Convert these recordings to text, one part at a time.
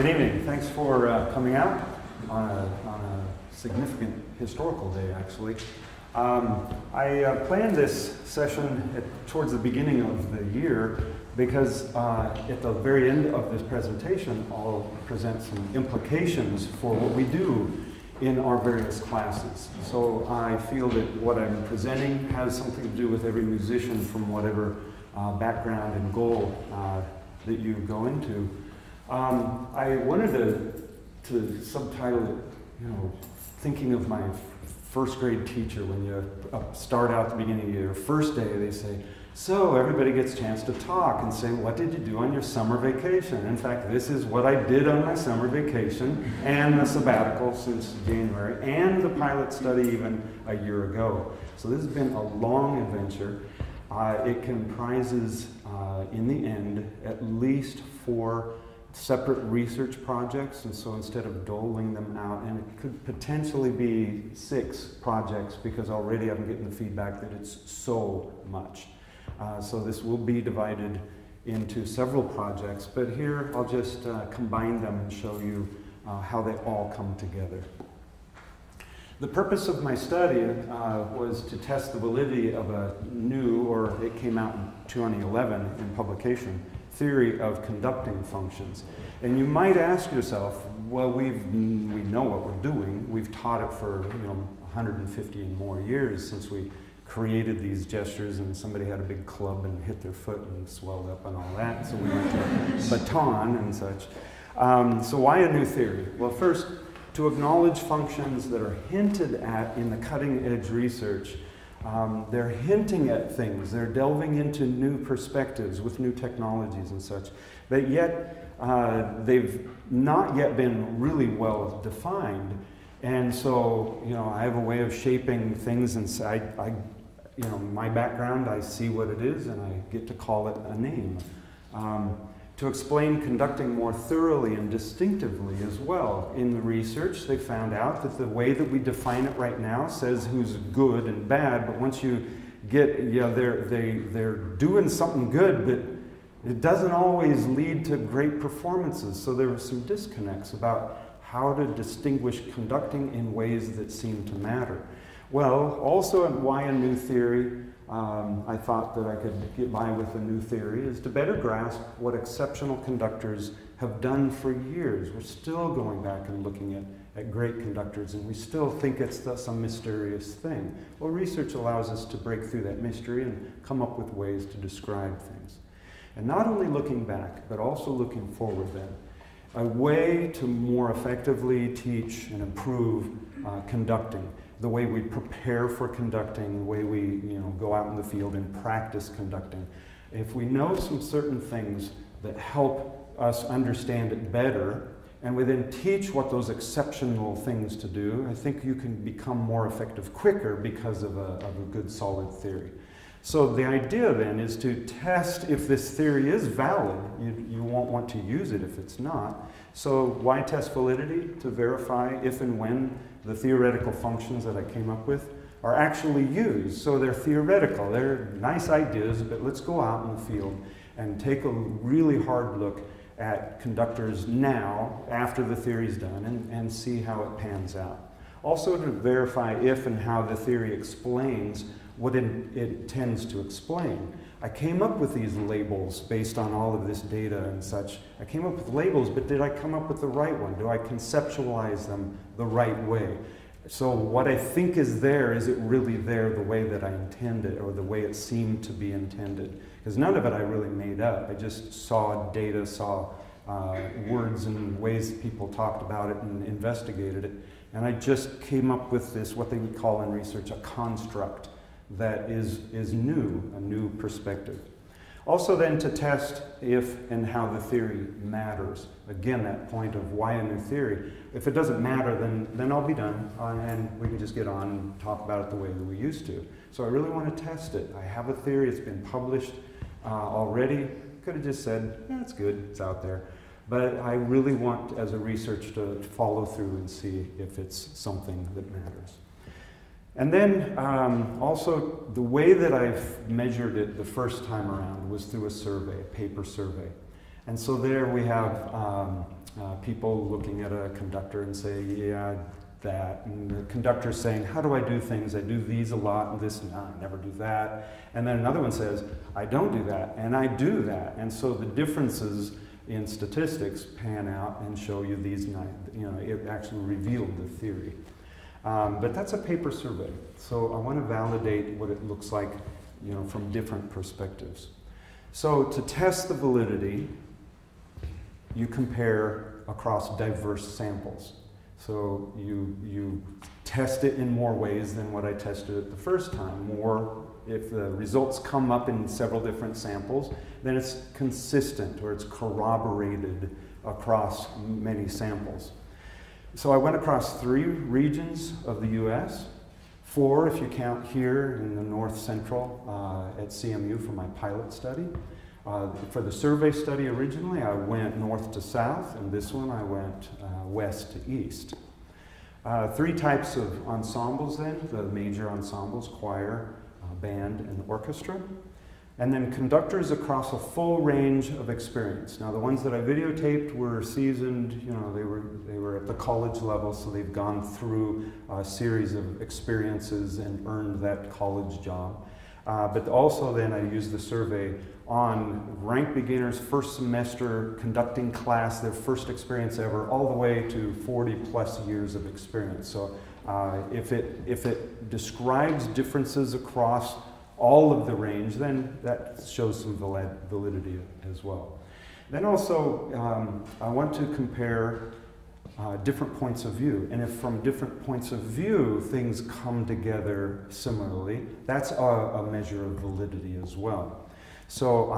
evening. Thanks for coming out on a significant historical day, actually. I planned this session towards the beginning of the year because at the very end of this presentation, I'll present some implications for what we do in our various classes. So I feel that what I'm presenting has something to do with every musician from whatever background and goal that you go into. I wanted to subtitle it, thinking of my first grade teacher. When you start out at the beginning of your first day, they say, so everybody gets a chance to talk and say, what did you do on your summer vacation? In fact, this is what I did on my summer vacation and the sabbatical since January and the pilot study even a year ago. So this has been a long adventure. It comprises, in the end, at least 4 separate research projects, and so instead of doling them out, and it could potentially be 6 projects because already I'm getting the feedback that it's so much. So this will be divided into several projects, but here I'll just combine them and show you how they all come together. The purpose of my study was to test the validity of a new, or it came out in 2011 in publication, theory of conducting functions. And you might ask yourself, well, we know what we're doing. We've taught it for 150 and more years since we created these gestures, and somebody had a big club and hit their foot and swelled up and all that. So we went to baton and such. So why a new theory? Well, first, to acknowledge functions that are hinted at in the cutting edge research. They're hinting at things, they're delving into new perspectives with new technologies and such, but yet they've not yet been really well defined. And so, I have a way of shaping things inside. My background, I see what it is and I get to call it a name. To explain conducting more thoroughly and distinctively as well. In the research, they found out that the way that we define it right now says who's good and bad, but once you get, they're doing something good, but it doesn't always lead to great performances. So there were some disconnects about how to distinguish conducting in ways that seem to matter. Well, also why a new theory? I thought that I could get by with a new theory is to better grasp what exceptional conductors have done for years. We're still going back and looking at great conductors, and we still think it's some mysterious thing. Well, research allows us to break through that mystery and come up with ways to describe things. And not only looking back, but also looking forward then. A way to more effectively teach and improve conducting. The way we prepare for conducting, the way we go out in the field and practice conducting. If we know some certain things that help us understand it better, and we then teach what those exceptional things to do, I think you can become more effective quicker because of a good solid theory. So the idea then is to test if this theory is valid. You won't want to use it if it's not. So why test validity? To verify if and when the theoretical functions that I came up with are actually used. So they're theoretical, they're nice ideas, but let's go out in the field and take a really hard look at conductors now, after the theory's done, and see how it pans out. Also to verify if and how the theory explains what it tends to explain. I came up with these labels based on all of this data and such. I came up with labels, but did I come up with the right one? Do I conceptualize them the right way? So what I think is there, is it really there the way that I intended, or the way it seemed to be intended? Because none of it I really made up. I just saw data, saw words and ways people talked about it and investigated it. And I just came up with this, what they would call in research, a construct that is new, a new perspective. Also then to test if and how the theory matters. Again, that point of why a new theory. If it doesn't matter, then I'll be done, and we can just get on and talk about it the way that we used to. So I really want to test it. I have a theory, it's been published already. Could have just said, yeah, it's good, it's out there. But I really want, as a researcher, to follow through and see if it's something that matters. And then also the way that I've measured it the first time around was through a survey, a paper survey. And so there we have people looking at a conductor and say, yeah, that. And the conductor saying, how do I do things? I do these a lot and this, and I never do that. And then another one says, I don't do that, and I do that. And so the differences in statistics pan out and show you these, it actually revealed the theory. But that's a paper survey. So I want to validate what it looks like, from different perspectives. So to test the validity, you compare across diverse samples. So you test it in more ways than what I tested it the first time. More, if the results come up in several different samples, then it's consistent or it's corroborated across many samples. So I went across 3 regions of the US, 4 if you count here in the north central at CMU for my pilot study. For the survey study originally, I went north to south, and this one I went west to east. 3 types of ensembles then, the major ensembles, choir, band, and orchestra. And then conductors across a full range of experience. Now the ones that I videotaped were seasoned, they were at the college level, so they've gone through a series of experiences and earned that college job. But also then I used the survey on rank beginners, first semester conducting class, their first experience ever, all the way to 40+ years of experience. So if it describes differences across all of the range, then that shows some validity as well. Then also, I want to compare different points of view. And if from different points of view things come together similarly, that's a measure of validity as well. So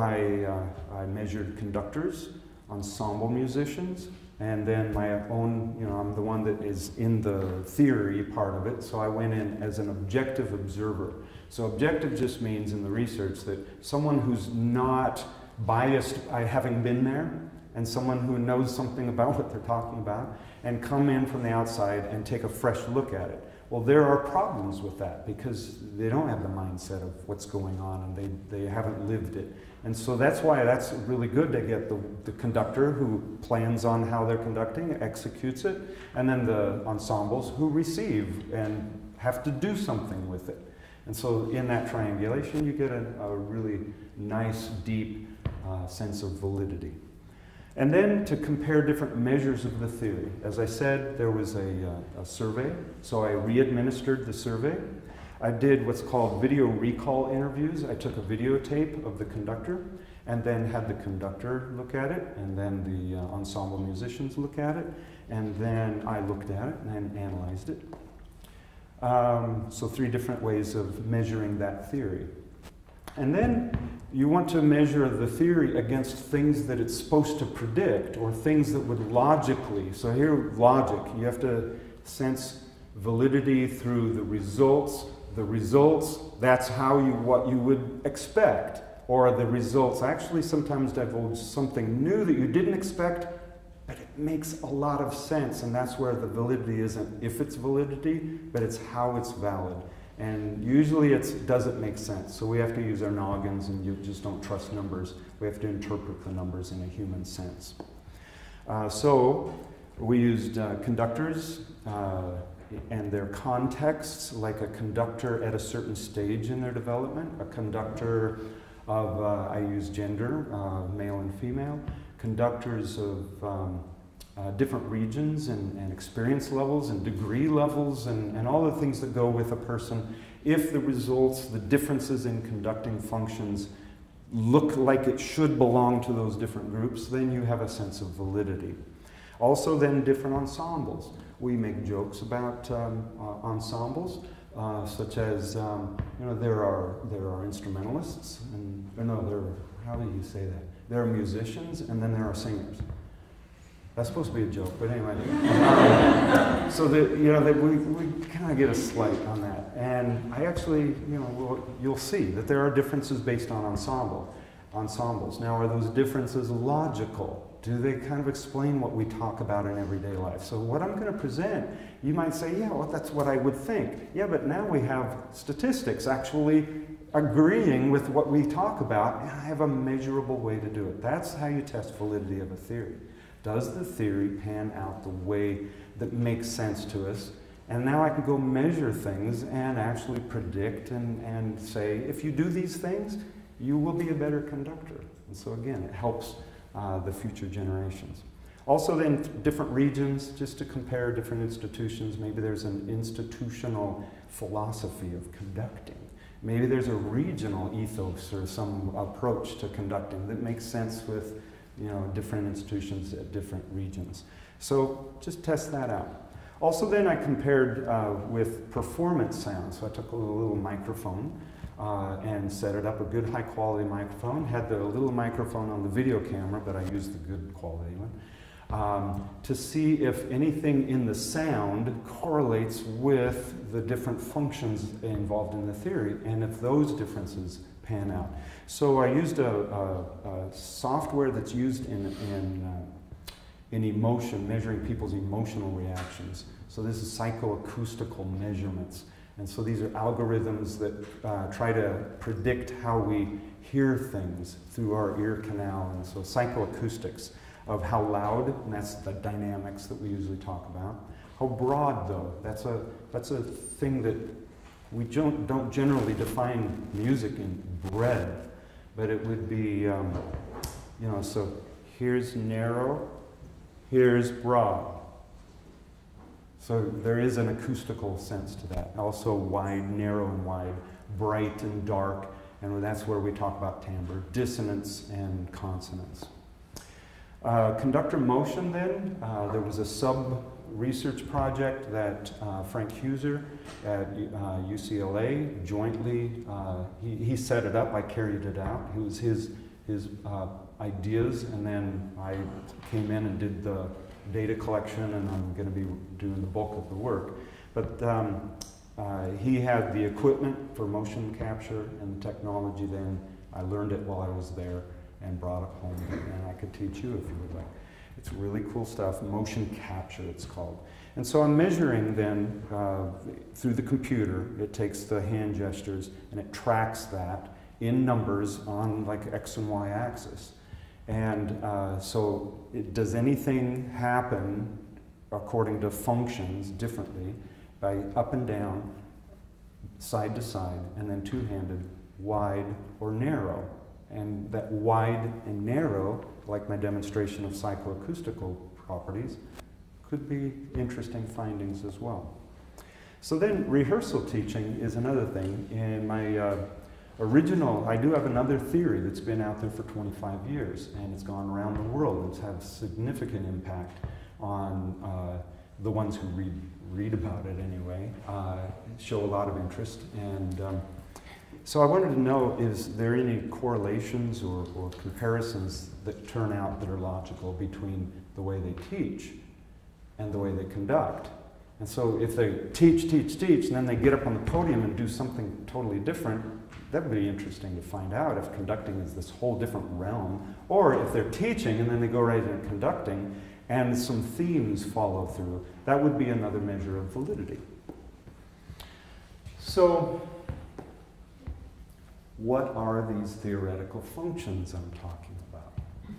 I measured conductors, ensemble musicians, and then my own, I'm the one that is in the theory part of it, so I went in as an objective observer. So objective just means in the research that someone who's not biased by having been there, and someone who knows something about what they're talking about, and come in from the outside and take a fresh look at it. Well, there are problems with that because they don't have the mindset of what's going on, and they haven't lived it. And so that's why that's really good to get the conductor who plans on how they're conducting, executes it, and then the ensembles who receive and have to do something with it. And so in that triangulation, you get a really nice, deep sense of validity. And then to compare different measures of the theory. As I said, there was a survey, so I re-administered the survey. I did what's called video recall interviews. I took a videotape of the conductor and then had the conductor look at it, and then the ensemble musicians look at it, and then I looked at it and analyzed it. So 3 different ways of measuring that theory. And then you want to measure the theory against things that it's supposed to predict, or things that would logically, so here logic, you have to sense validity through the results. The results, that's what you would expect. Or the results actually sometimes divulge something new that you didn't expect, but it makes a lot of sense, and that's where the validity isn't if it's validity, but it's how it's valid. And usually it doesn't make sense, so we have to use our noggins, and you just don't trust numbers. We have to interpret the numbers in a human sense. So we used conductors and their contexts, like a conductor at a certain stage in their development, a conductor of, I use gender, male and female, conductors of different regions and experience levels and degree levels and all the things that go with a person. If the results, the differences in conducting functions look like it should belong to those different groups, then you have a sense of validity. Also then different ensembles. We make jokes about ensembles, such as, there are instrumentalists, how do you say that? There are musicians, and then there are singers. That's supposed to be a joke, but anyway. So that, we kind of get a slight on that. And I actually, you'll see that there are differences based on ensembles. Now, are those differences logical? Do they kind of explain what we talk about in everyday life? So what I'm going to present, you might say, yeah, well, that's what I would think. Yeah, but now we have statistics actually agreeing with what we talk about, and I have a measurable way to do it. That's how you test validity of a theory. Does the theory pan out the way that makes sense to us? And now I can go measure things and actually predict and say, if you do these things, you will be a better conductor. And so again, it helps the future generations. Also then, different regions, just to compare different institutions. Maybe there's an institutional philosophy of conducting. Maybe there's a regional ethos or some approach to conducting that makes sense with, you know, different institutions at different regions. So just test that out. Also then I compared with performance sound. So I took a little microphone and set it up, a good high quality microphone. Had the little microphone on the video camera, but I used the good quality one. To see if anything in the sound correlates with the different functions involved in the theory, and if those differences pan out. So I used a software that's used in emotion, measuring people's emotional reactions. So this is psychoacoustical measurements. And so these are algorithms that try to predict how we hear things through our ear canal. And so psychoacoustics of how loud, and that's the dynamics that we usually talk about. How broad, though, that's a thing that we don't generally define music in breadth, but it would be, you know, so here's narrow, here's broad. So there is an acoustical sense to that. Also wide, narrow and wide, bright and dark, and that's where we talk about timbre, dissonance and consonance. Conductor motion then, there was a sub-research project that Frank Huser at UCLA jointly, he set it up, I carried it out. It was his ideas, and then I came in and did the data collection, and I'm going to be doing the bulk of the work. But he had the equipment for motion capture and the technology then. I learned it while I was there and brought it home, and I could teach you if you would like. It's really cool stuff, motion capture it's called. And so I'm measuring then through the computer. It takes the hand gestures and it tracks that in numbers on like X and Y axis. And so does anything happen according to functions differently by up and down, side to side, and then two-handed, wide or narrow? And that wide and narrow, like my demonstration of psychoacoustical properties, could be interesting findings as well. So then rehearsal teaching is another thing. In my original, I do have another theory that's been out there for 25 years, and it's gone around the world. It's had significant impact on the ones who read about it anyway, show a lot of interest. And so I wanted to know, is there any correlations or comparisons that turn out that are logical between the way they teach and the way they conduct? And so if they teach, and then they get up on the podium and do something totally different, that would be interesting to find out if conducting is this whole different realm, or if they're teaching and then they go right into conducting and some themes follow through. That would be another measure of validity. So what are these theoretical functions I'm talking about?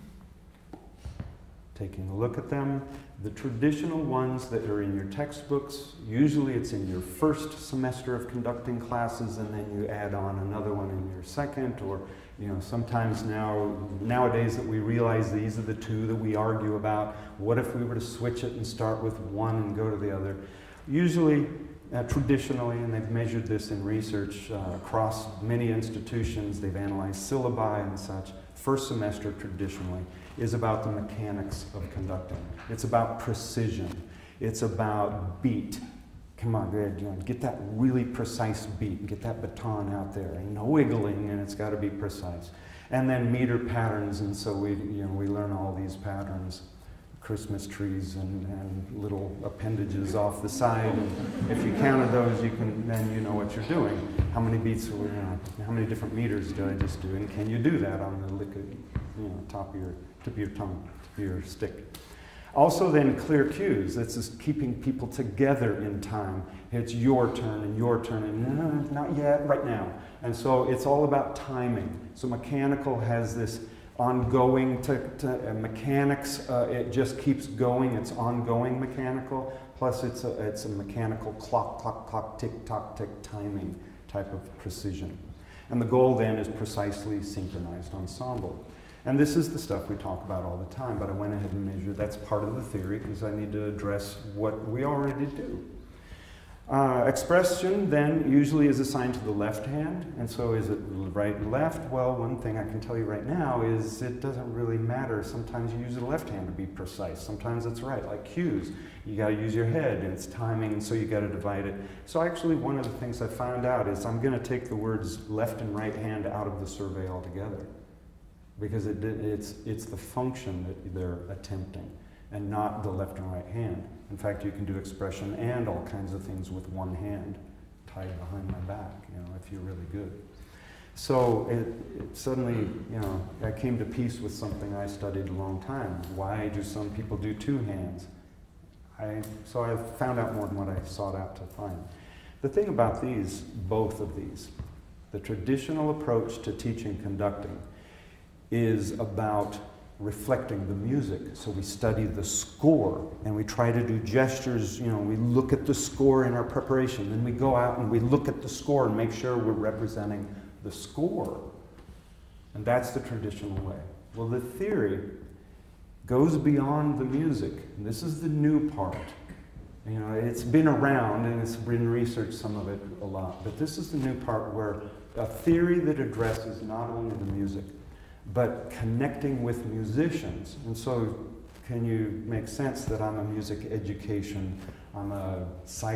Taking a look at them, the traditional ones that are in your textbooks, usually it's in your first semester of conducting classes, and then you add on another one in your second, or you know, sometimes nowadays that we realize these are the two that we argue about. What if we were to switch it and start with one and go to the other? Usually, traditionally, and they've measured this in research across many institutions, they've analyzed syllabi and such. First semester traditionally is about the mechanics of conducting. It's about precision. It's about beat. Come on, go ahead, get that really precise beat, get that baton out there, and no wiggling, and it's got to be precise. And then meter patterns, and so we learn all these patterns, Christmas trees and little appendages off the side. And if you counted those, then you know what you're doing. How many beats, how many different meters did I just do? And can you do that on the liquid, top of your tongue, tip of your stick? Also then clear cues. This is keeping people together in time. It's your turn and your turn and not yet, right now. And so it's all about timing. So mechanical has this ongoing mechanics. It just keeps going. It's ongoing mechanical. Plus it's a mechanical clock, clock, clock, tick, tock, tick timing type of precision. And the goal then is precisely synchronized ensemble. And this is the stuff we talk about all the time, but I went ahead and measured. That's part of the theory because I need to address what we already do. Expression then usually is assigned to the left hand, and so is it right and left? Well, one thing I can tell you right now is it doesn't really matter. Sometimes you use the left hand to be precise. Sometimes it's right, like cues. You got to use your head, and it's timing, and so you got to divide it. So actually, one of the things I found out is I'm going to take the words left and right hand out of the survey altogether, because it's the function that they're attempting, and not the left and right hand. In fact, you can do expression and all kinds of things with one hand tied behind my back, if you're really good. So it suddenly, I came to peace with something I studied a long time. Why do some people do two hands? So I found out more than what I sought out to find. The thing about both of these, the traditional approach to teaching conducting is about reflecting the music. So we study the score and we try to do gestures, we look at the score in our preparation, then we go out and we look at the score and make sure we're representing the score. And that's the traditional way. Well, the theory goes beyond the music. And this is the new part. It's been around and it's been researched, some of it a lot, but this is the new part where a theory that addresses not only the music, but connecting with musicians. And so can you make sense that I'm a music education, I'm a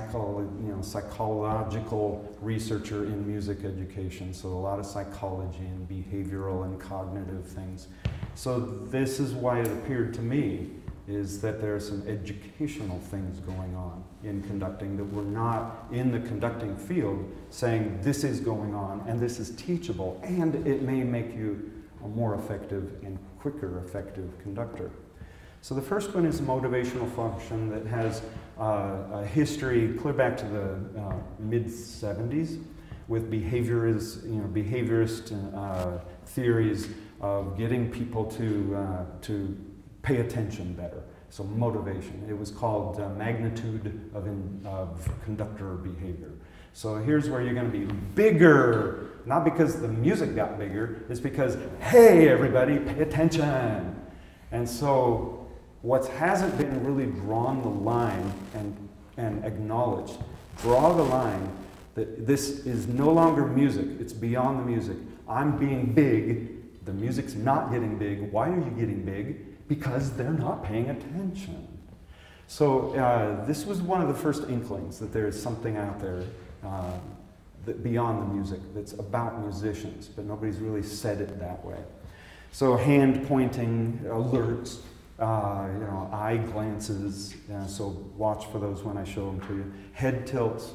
psychological researcher in music education, so a lot of psychology and behavioral and cognitive things. So this is why it appeared to me is that there are some educational things going on in conducting that we're not in the conducting field saying this is going on and this is teachable and it may make you a more effective and quicker effective conductor. So the first one is a motivational function that has a history clear back to the mid-70s with behaviorist theories of getting people to pay attention better. So motivation. It was called magnitude of conductor behavior. So here's where you're going to be bigger, not because the music got bigger, it's because, hey, everybody, pay attention. And so what hasn't been really drawn the line and acknowledged, draw the line that this is no longer music, it's beyond the music. I'm being big, the music's not getting big. Why are you getting big? Because they're not paying attention. So this was one of the first inklings that there is something out there that beyond the music that's about musicians, but nobody's really said it that way. So hand pointing, alerts, eye glances, so watch for those when I show them to you. Head tilts.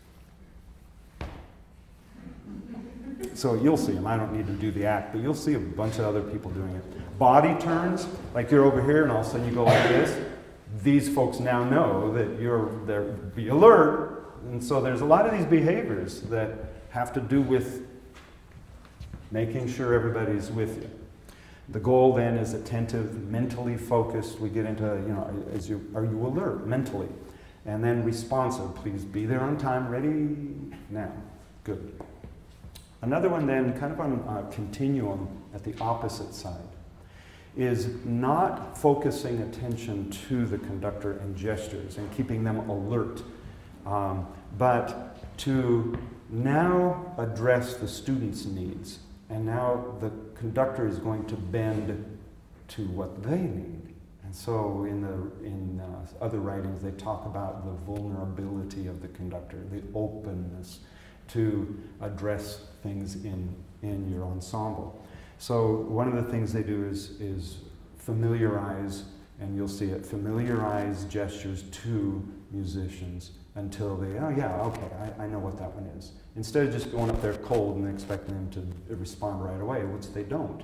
So you'll see them. I don't need to do the act, but you'll see a bunch of other people doing it. Body turns, like you're over here and all of a sudden you go like this. These folks now know that you're there, be alert. And so there's a lot of these behaviors that have to do with making sure everybody's with you. The goal then is attentive, mentally focused. We get into, are you alert mentally? And then responsive. Please be there on time, ready now. Good. Another one then, kind of on a continuum at the opposite side, is not focusing attention to the conductor and gestures and keeping them alert, but to now address the student's needs. And now the conductor is going to bend to what they need. And so in other writings, they talk about the vulnerability of the conductor, the openness to address things in your ensemble. So one of the things they do is familiarize, and you'll see it, familiarize gestures to musicians until they, oh yeah, okay, I know what that one is. Instead of just going up there cold and expecting them to respond right away, which they don't.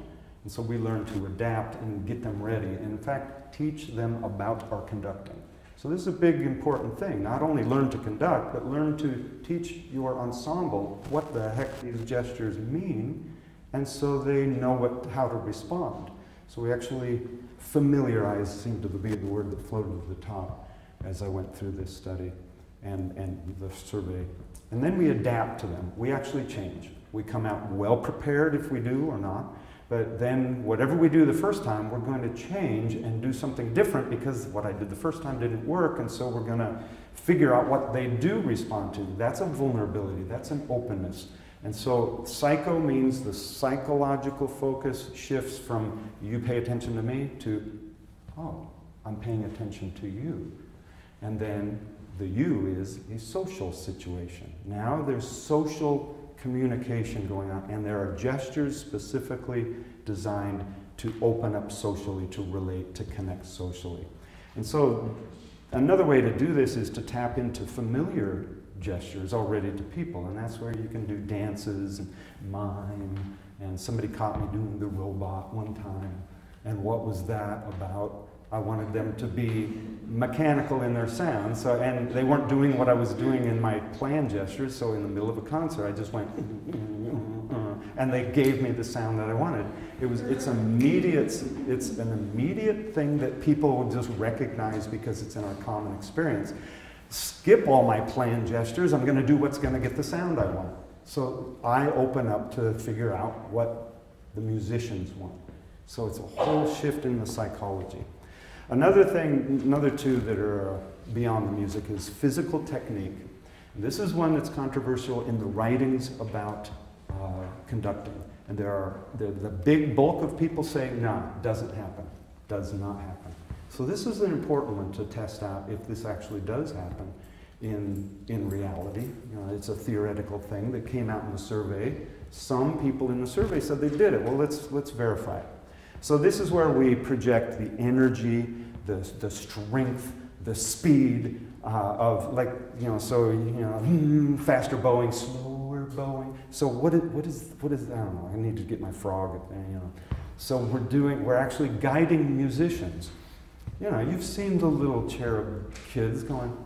And so we learn to adapt and get them ready, and in fact, teach them about our conducting. So this is a big, important thing. Not only learn to conduct, but learn to teach your ensemble what the heck these gestures mean, and so they know how to respond. So we actually familiarize, seemed to be the word that floated to the top as I went through this study and the survey. And then we adapt to them. We actually change. We come out well prepared if we do or not. But then whatever we do the first time, we're going to change and do something different because what I did the first time didn't work, and so we're going to figure out what they do respond to. That's a vulnerability. That's an openness. And so psycho means the psychological focus shifts from you pay attention to me to, oh, I'm paying attention to you. And then the you is a social situation. Now there's social communication going on, and there are gestures specifically designed to open up socially, to relate, to connect socially. And so another way to do this is to tap into familiar gestures already to people, and that's where you can do dances and mime, and somebody caught me doing the robot one time, and what was that about? I wanted them to be mechanical in their sound, so, and they weren't doing what I was doing in my plan gestures, so in the middle of a concert I just went and they gave me the sound that I wanted. It's an immediate thing that people will just recognize because it's in our common experience. Skip all my plan gestures, I'm going to do what's going to get the sound I want. So I open up to figure out what the musicians want. So it's a whole shift in the psychology. Another two that are beyond the music is physical technique. This is one that's controversial in the writings about conducting. And the big bulk of people say, no, doesn't happen, does not happen. So this is an important one to test out if this actually does happen in reality. You know, it's a theoretical thing that came out in the survey. Some people in the survey said they did it. Well, let's verify it. So this is where we project the energy, the strength, the speed of, like, you know, so, you know, faster bowing, slower bowing. So what is, I don't know, I need to get my frog, you know. So we're actually guiding musicians. You know, you've seen the little cherub kids going,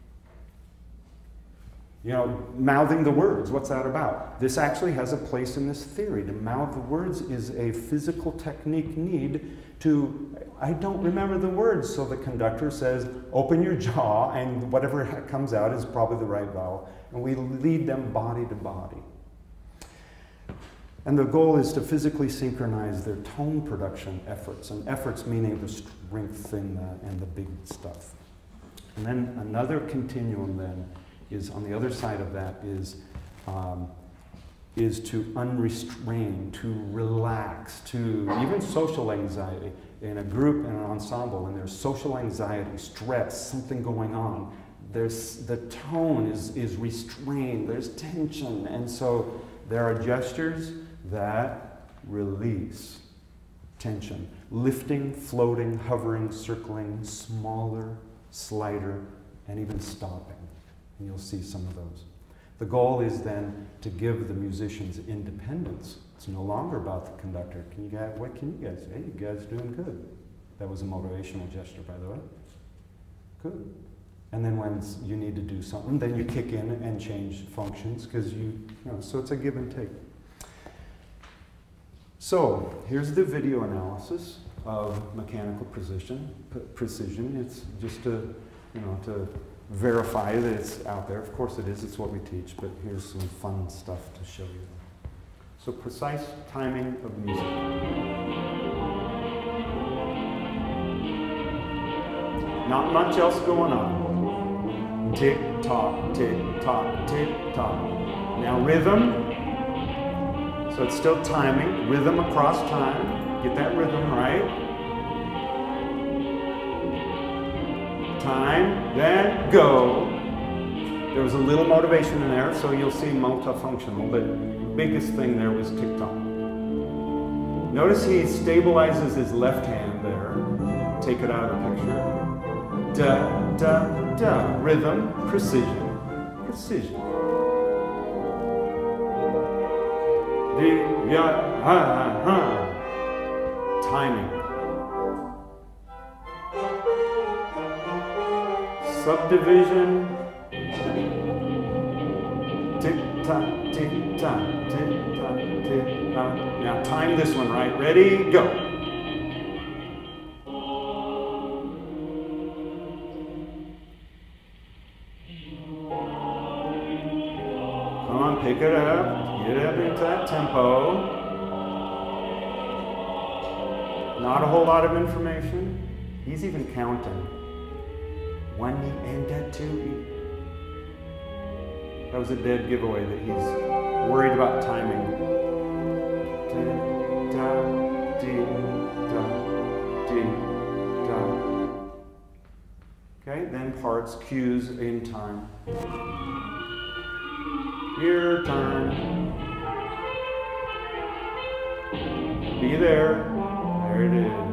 you know, mouthing the words. What's that about? This actually has a place in this theory. To mouth the words is a physical technique need to, I don't remember the words, so the conductor says, open your jaw, and whatever comes out is probably the right vowel. And we lead them body to body. And the goal is to physically synchronize their tone production efforts, and efforts meaning the strength and the big stuff. And then another continuum then is on the other side of that is to unrestrain, to relax, to even social anxiety. In a group, in an ensemble, and there's social anxiety, stress, something going on, the tone is restrained, there's tension, and so there are gestures that release tension. Lifting, floating, hovering, circling, smaller, slighter, and even stopping. And you'll see some of those. The goal is then to give the musicians independence. It's no longer about the conductor. What can you guys say? Hey, you guys are doing good. That was a motivational gesture, by the way. Good. And then when you need to do something, then you kick in and change functions because you know, so it's a give and take. So here's the video analysis of mechanical precision. It's just to, you know, to verify that it's out there. Of course it is, it's what we teach, but here's some fun stuff to show you. So precise timing of music. Not much else going on. Tick tock, tick tock, tick tock. Now rhythm. So it's still timing, rhythm across time. Get that rhythm right. Time, then go. There was a little motivation in there, so you'll see multifunctional, but the biggest thing there was tick-tock. Notice he stabilizes his left hand there. Take it out of the picture. Da, da, da. Rhythm, precision, precision. Di, ya, ha, ha. timing. Subdivision. Tick-tock, tick-tock, tick-tock, tick-tock. Now time this one, right? Ready, go. Come on, pick it up. Get up into that tempo. Not a whole lot of information. He's even counting. 1 and 2. That was a dead giveaway that he's worried about timing. Okay, then parts, cues in time. Your turn. Be there. There it is.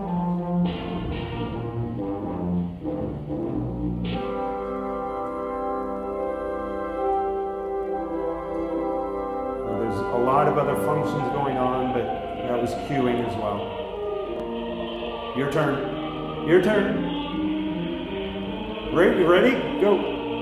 A lot of other functions going on, but that was cueing as well. Your turn. Your turn. Great, you ready? Go.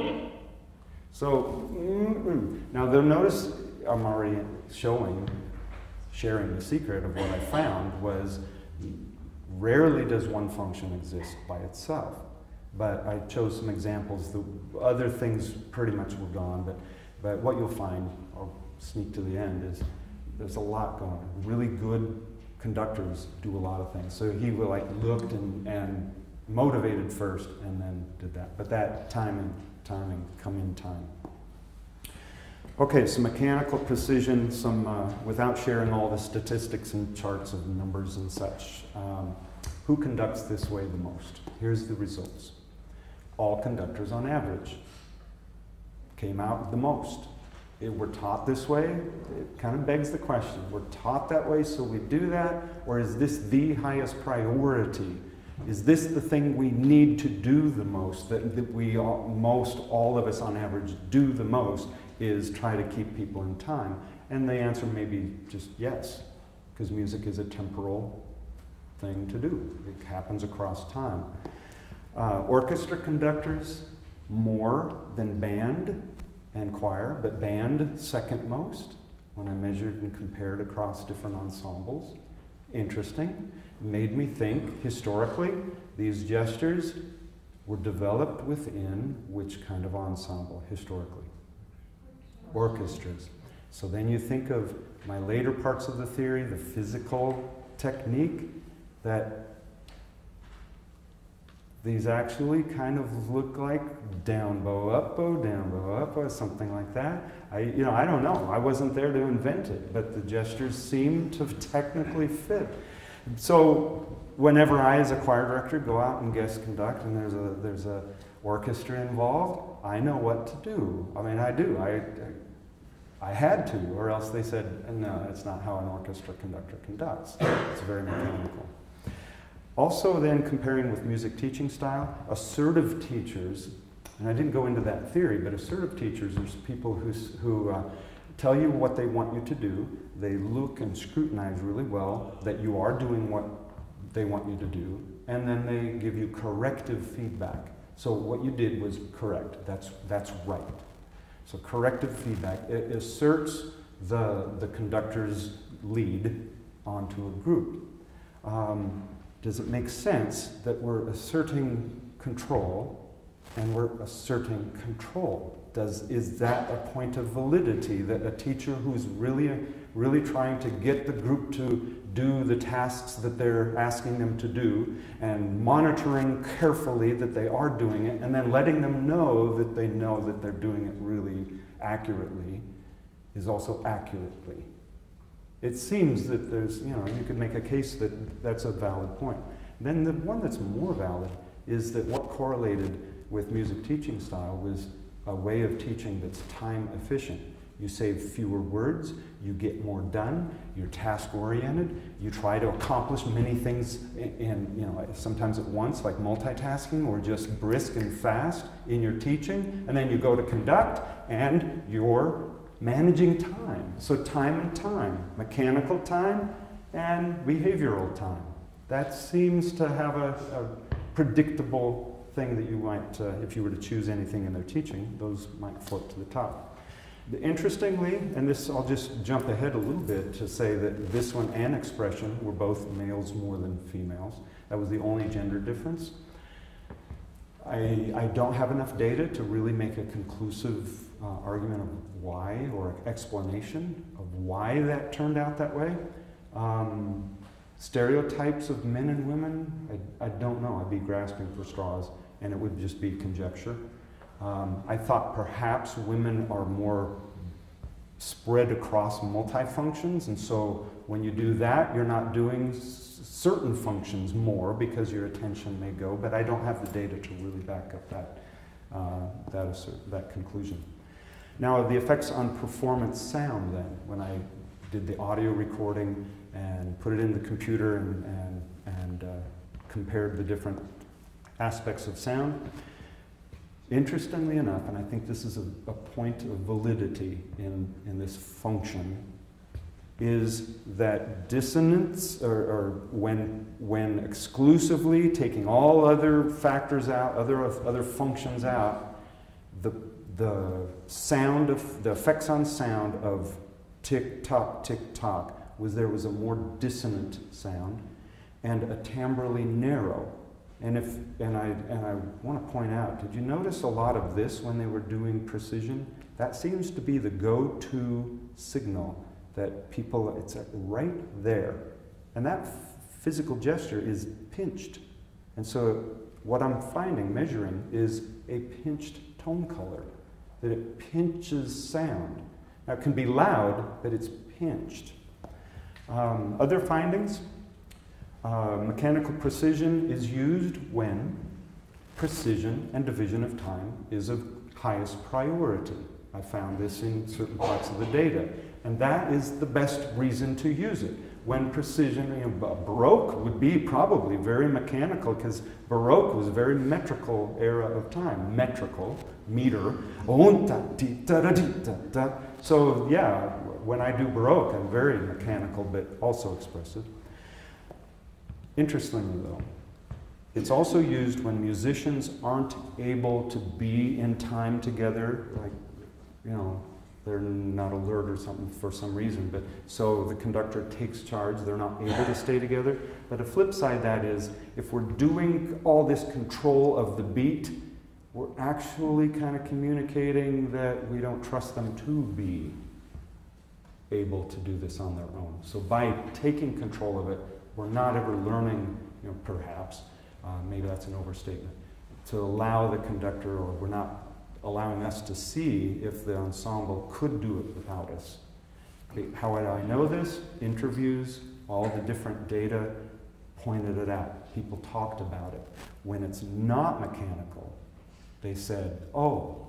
So, now they'll notice I'm already sharing the secret of what I found was rarely does one function exist by itself. But I chose some examples. The other things pretty much were gone, but what you'll find, I'll sneak to the end, is there's a lot going on. Really good conductors do a lot of things. So he looked and motivated first and then did that. But that timing come in time. Okay, some mechanical precision, some without sharing all the statistics and charts of numbers and such. Who conducts this way the most? Here's the results. All conductors on average came out the most. We're taught this way, it kind of begs the question, we're taught that way so we do that, or is this the highest priority? Is this the thing we need to do the most, that all of us on average do the most, is try to keep people in time? And the answer may be just yes, because music is a temporal thing to do. It happens across time. Orchestra conductors, more than band and choir, but band second most when I measured and compared across different ensembles. Interesting. Made me think, historically, these gestures were developed within which kind of ensemble, historically? Orchestras. So then you think of my later parts of the theory, the physical technique, that these actually kind of look like down bow, up bow, something like that. I don't know. I wasn't there to invent it, but the gestures seem to technically fit. So whenever I, as a choir director, go out and guest conduct, and there's a orchestra involved, I know what to do. I mean, I do. I had to, or else they said, no, that's not how an orchestra conductor conducts. It's very mechanical. Also then, comparing with music teaching style, assertive teachers, and I didn't go into that theory, but assertive teachers are people who tell you what they want you to do. They look and scrutinize really well that you are doing what they want you to do, and then they give you corrective feedback. So what you did was correct. That's right. So corrective feedback, it asserts the conductor's lead onto a group. Does it make sense that we're asserting control and we're asserting control? Is that a point of validity, that a teacher who's really trying to get the group to do the tasks that they're asking them to do and monitoring carefully that they are doing it, and then letting them know that they know that they're doing it really accurately, is also accurately? It seems that there's, you could make a case that that's a valid point. Then the one that's more valid is that what correlated with music teaching style was a way of teaching that's time efficient. You save fewer words, you get more done, you're task oriented, you try to accomplish many things sometimes at once, like multitasking, or just brisk and fast in your teaching, and then you go to conduct and you're managing time. So time and time, mechanical time and behavioral time. That seems to have a predictable thing that you might, if you were to choose anything in their teaching, those might float to the top. Interestingly, and this, I'll just jump ahead a little bit to say that this one and expression were both males more than females. That was the only gender difference. I don't have enough data to really make a conclusive argument of why, or explanation of why that turned out that way. Stereotypes of men and women, I don't know. I'd be grasping for straws, and it would just be conjecture. I thought perhaps women are more spread across multifunctions, and so when you do that, you're not doing certain functions more because your attention may go, but I don't have the data to really back up that conclusion. Now, the effects on performance sound then, when I did the audio recording and put it in the computer and compared the different aspects of sound. Interestingly enough, and I think this is a point of validity in this function, is that dissonance, or when exclusively taking all other factors out, other functions out, the sound of the effects on sound of tick tock there was a more dissonant sound and a timbrally narrow. And I want to point out, did you notice a lot of this when they were doing precision? That seems to be the go-to signal that people, it's right there. And that physical gesture is pinched. And so what I'm finding, measuring, is a pinched tone color, that it pinches sound. Now it can be loud, but it's pinched. Other findings? Mechanical precision is used when precision and division of time is of highest priority. I found this in certain parts of the data. And that is the best reason to use it. When precision, Baroque would be probably very mechanical, because Baroque was a very metrical era of time. Metrical, meter. So yeah, when I do Baroque, I'm very mechanical, but also expressive. Interestingly though, it's also used when musicians aren't able to be in time together, like, they're not alert or something for some reason, but so the conductor takes charge, they're not able to stay together. But a flip side that is, if we're doing all this control of the beat, we're actually kind of communicating that we don't trust them to be able to do this on their own. So by taking control of it, we're not ever learning, perhaps, maybe that's an overstatement, to allow the conductor, or we're not allowing us to see if the ensemble could do it without us. Okay, how do I know this? Interviews, all the different data pointed it out. People talked about it. When it's not mechanical, they said, oh,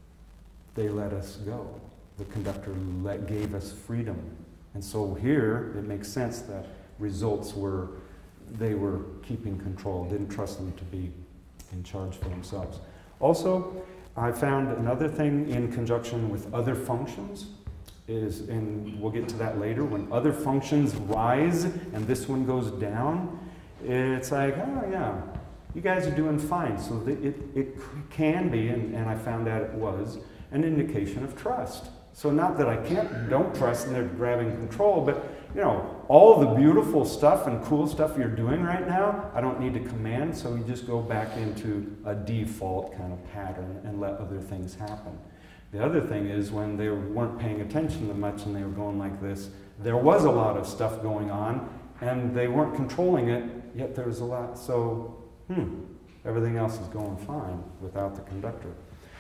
they let us go. The conductor gave us freedom. And so here, it makes sense that results were, they were keeping control, didn't trust them to be in charge for themselves. Also, I found another thing in conjunction with other functions is, and we'll get to that later, when other functions rise and this one goes down, it's like, oh yeah, you guys are doing fine. So it can be, and I found out it was, an indication of trust. So not that I don't trust and they're grabbing control, but all the beautiful stuff and cool stuff you're doing right now, I don't need to command, so we just go back into a default kind of pattern and let other things happen. The other thing is when they weren't paying attention to much and they were going like this, there was a lot of stuff going on and they weren't controlling it, yet there was a lot, so everything else is going fine without the conductor.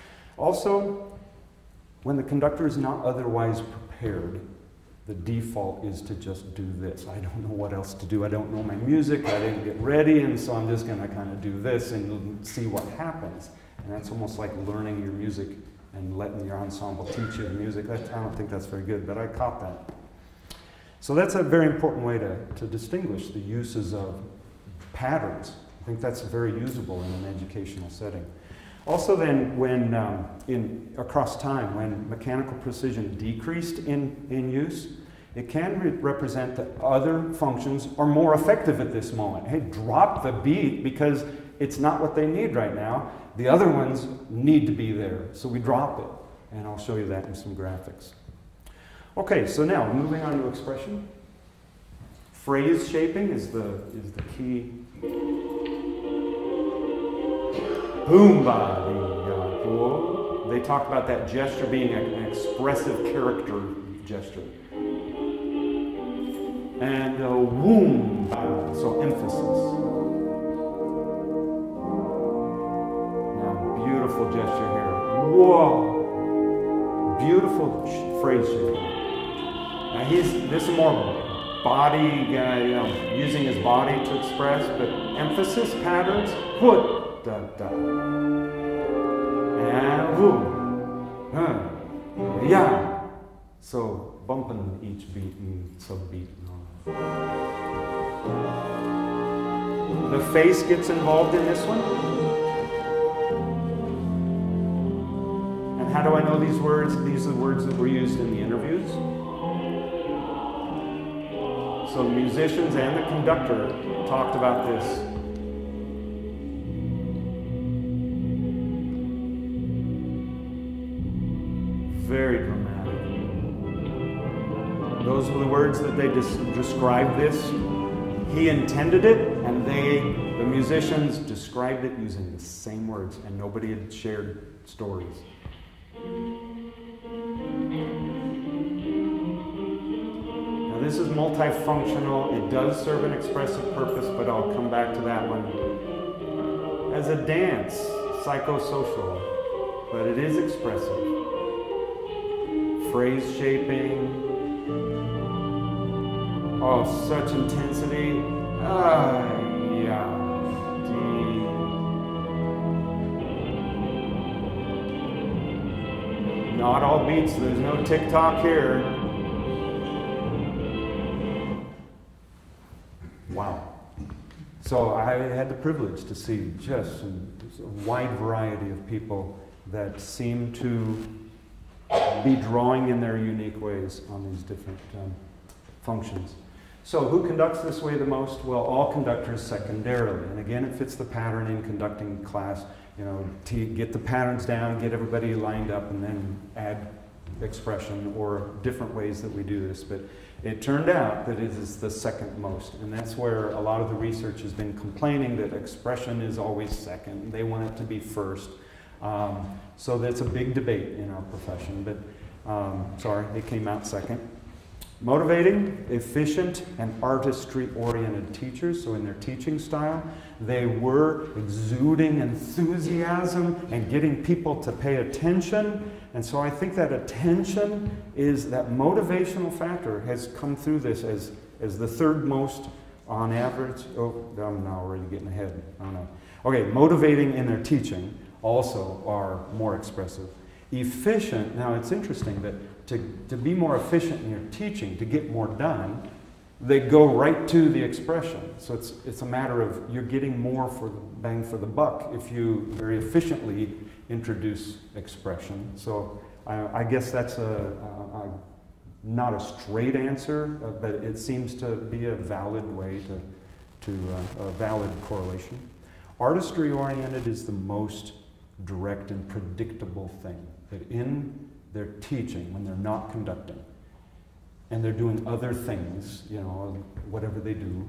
Also, when the conductor is not otherwise prepared, the default is to just do this. I don't know what else to do. I don't know my music. I didn't get ready, and so I'm just going to kind of do this and see what happens. And that's almost like learning your music and letting your ensemble teach you the music. I don't think that's very good, but I caught that. So that's a very important way to distinguish the uses of patterns. I think that's very usable in an educational setting. Also then, when across time, when mechanical precision decreased in use, It can represent that other functions are more effective at this moment. Hey, drop the beat because it's not what they need right now. The other ones need to be there, so we drop it. And I'll show you that in some graphics. Okay, so now moving on to expression. Phrase shaping is the key. Boomba. They talked about that gesture being an expressive character gesture. And womb, so emphasis. Now, beautiful gesture here. Whoa! Beautiful phrase shaping. Now, this is more body, using his body to express, but emphasis patterns. Put, da, da. And woo. Yeah. So, bumping each beat and subbeat and all. The face gets involved in this one. And how do I know these words? These are the words that were used in the interviews. So the musicians and the conductor talked about this. Very dramatic. Those were the words that they described this. He intended it, and the musicians described it using the same words, and nobody had shared stories. Now this is multifunctional. It does serve an expressive purpose, but I'll come back to that one. As a dance, psychosocial, but it is expressive. Phrase shaping. Oh, such intensity. Yeah. Not all beats, there's no TikTok here. Wow. So I had the privilege to see just a wide variety of people that seem to be drawing in their unique ways on these different functions. So who conducts this way the most? Well, all conductors secondarily. And again, it fits the pattern in conducting class, to get the patterns down, get everybody lined up, and then add expression or different ways that we do this. But it turned out that it is the second most. And that's where a lot of the research has been complaining that expression is always second. They want it to be first. So that's a big debate in our profession, but sorry, it came out second. Motivating, efficient, and artistry-oriented teachers. So in their teaching style, they were exuding enthusiasm and getting people to pay attention. And so I think that attention is that motivational factor has come through this as the third most on average. Oh, I'm now already getting ahead. I don't know. Okay, motivating in their teaching also are more expressive. Efficient, now it's interesting that to be more efficient in your teaching, to get more done, they go right to the expression. So it's a matter of you're getting more for the bang for the buck if you very efficiently introduce expression. So I guess that's not a straight answer, but it seems to be a valid way to a valid correlation. Artistry-oriented is the most direct and predictable thing. That in their teaching, when they're not conducting, and they're doing other things, whatever they do,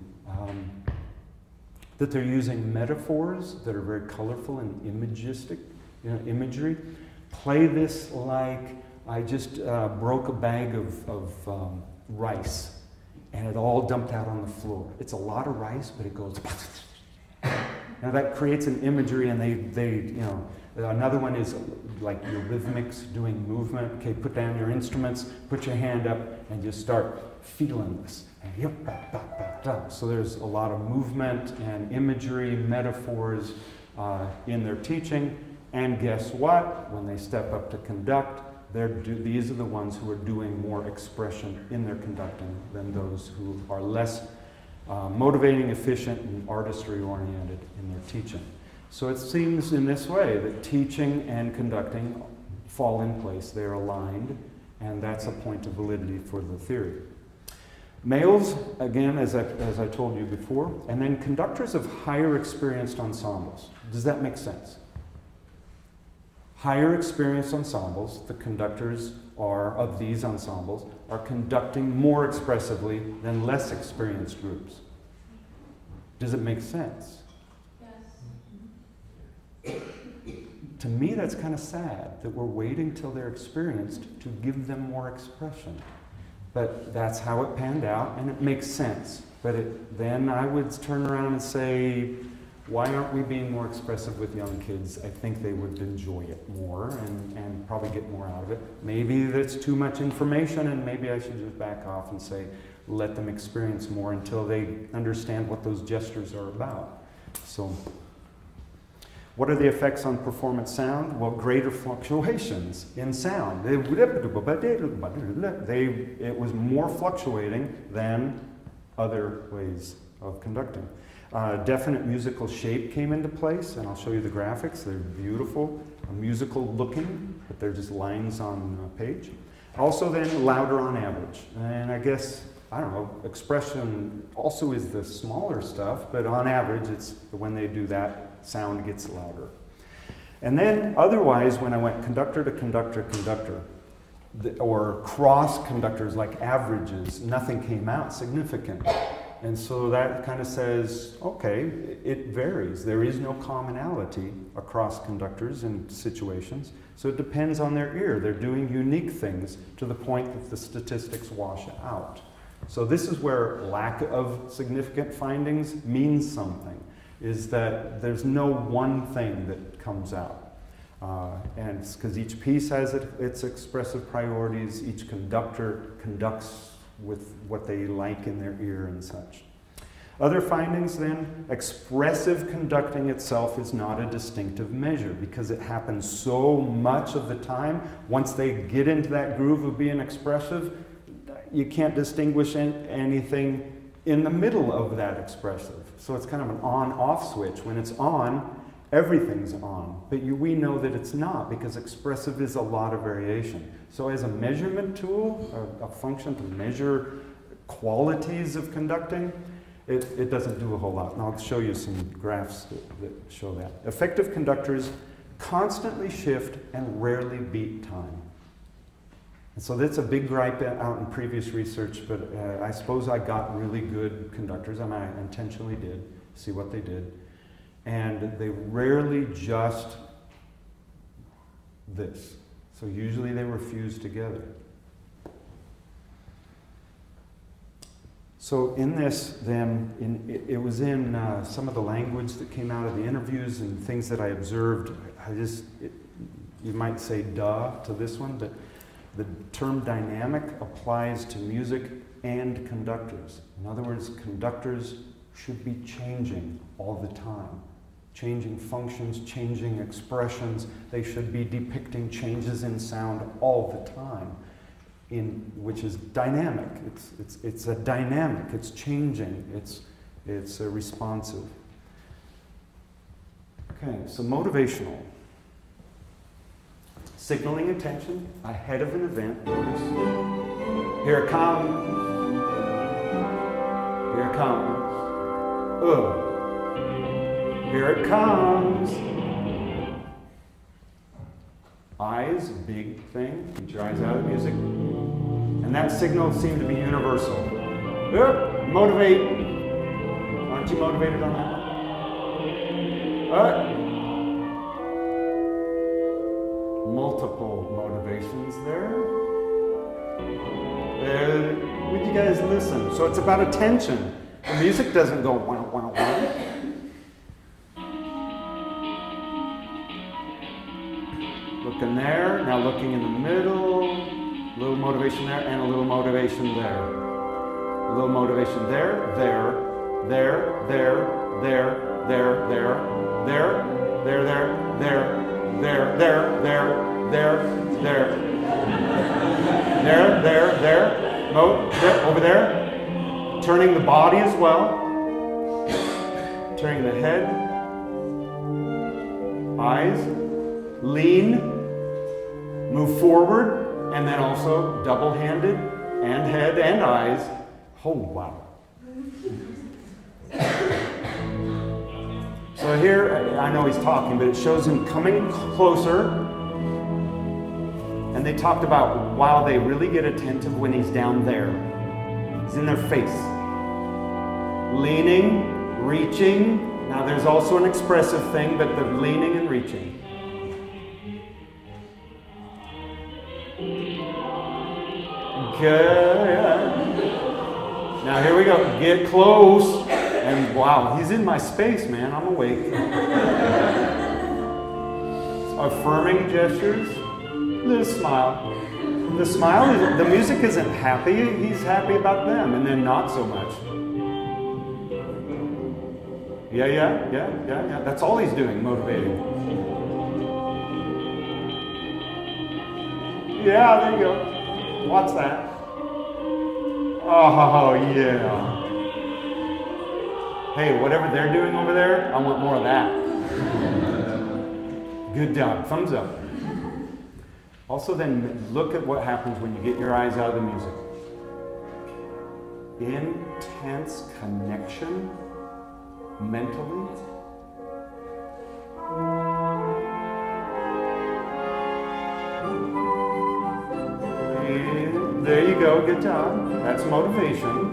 that they're using metaphors that are very colorful and imagistic, imagery. Play this like I just broke a bag of rice, and it all dumped out on the floor. It's a lot of rice, but it goes. Now that creates an imagery, and they another one is like your rhythmics, doing movement. Okay, put down your instruments, put your hand up, and just start feeling this. So there's a lot of movement and imagery, metaphors in their teaching. And guess what? When they step up to conduct, these are the ones who are doing more expression in their conducting than those who are less motivating, efficient, and artistry-oriented in their teaching. So it seems in this way that teaching and conducting fall in place. They're aligned, and that's a point of validity for the theory. Males, again, as I told you before, and then conductors of higher experienced ensembles. Does that make sense? Higher experienced ensembles, the conductors of these ensembles, are conducting more expressively than less experienced groups. Does it make sense? Yes. To me, that's kind of sad that we're waiting till they're experienced to give them more expression. But that's how it panned out, and it makes sense. But then I would turn around and say, why aren't we being more expressive with young kids? I think they would enjoy it more and probably get more out of it. Maybe that's too much information, and maybe I should just back off and say, let them experience more until they understand what those gestures are about. So, what are the effects on performance sound? Well, greater fluctuations in sound. It was more fluctuating than other ways of conducting. Definite musical shape came into place, and I'll show you the graphics. They're beautiful, musical looking, but they're just lines on a page. Also then, louder on average. And I guess, I don't know, expression also is the smaller stuff, but on average, it's when they do that, sound gets louder. And then otherwise, when I went conductor to conductor, or cross conductors like averages, nothing came out significant. And so that kind of says, okay, it varies. There is no commonality across conductors in situations, so it depends on their ear. They're doing unique things to the point that the statistics wash out. So this is where lack of significant findings means something, is that there's no one thing that comes out. And it's because each piece has its expressive priorities, each conductor conducts with what they like in their ear and such. Other findings then, expressive conducting itself is not a distinctive measure because it happens so much of the time. Once they get into that groove of being expressive, you can't distinguish anything in the middle of that expressive. So it's kind of an on-off switch. When it's on, everything's on. But we know that it's not, because expressive is a lot of variation. So as a measurement tool, a function to measure qualities of conducting, it doesn't do a whole lot. And I'll show you some graphs that show that. Effective conductors constantly shift and rarely beat time. And so that's a big gripe out in previous research, but I suppose I got really good conductors, and I intentionally did, see what they did. And they rarely just this. So usually they were fused together. So in this, then, it was in some of the language that came out of the interviews and things that I observed. You might say duh to this one, but the term dynamic applies to music and conductors. In other words, conductors should be changing all the time. Changing functions, changing expressions. They should be depicting changes in sound all the time, which is dynamic. It's a dynamic. It's changing. It's responsive. Okay, so motivational. Signaling attention ahead of an event. Notice. Here it comes. Here it comes. Here it comes. Eyes, big thing. Keep your eyes out of music. And that signal seemed to be universal. Motivate. Aren't you motivated on that? Multiple motivations there. Would you guys listen? So it's about attention. The music doesn't go wow, wow, wow. Looking there, now looking in the middle, a little motivation there, and a little motivation there. A little motivation there, there, there, there, there, there, there, there, there, there, there, there, over there. Turning the body as well. Turning the head. Eyes. Lean. Move forward. And then also double-handed and head and eyes. Oh, wow. So here, I know he's talking, but it shows him coming closer. And they talked about, wow, they really get attentive when he's down there. He's in their face. Leaning, reaching. Now there's also an expressive thing, but the leaning and reaching. Good. Now here we go. Get close. And wow, he's in my space, man. I'm awake. Affirming gestures. The smile. The smile is, the music isn't happy. He's happy about them, and then not so much. Yeah. That's all he's doing, motivating. Yeah, there you go. Watch that. Oh, yeah. Hey, whatever they're doing over there, I want more of that. Good job. Thumbs up. Also then, look at what happens when you get your eyes out of the music. Intense connection mentally. There you go, good job. That's motivation.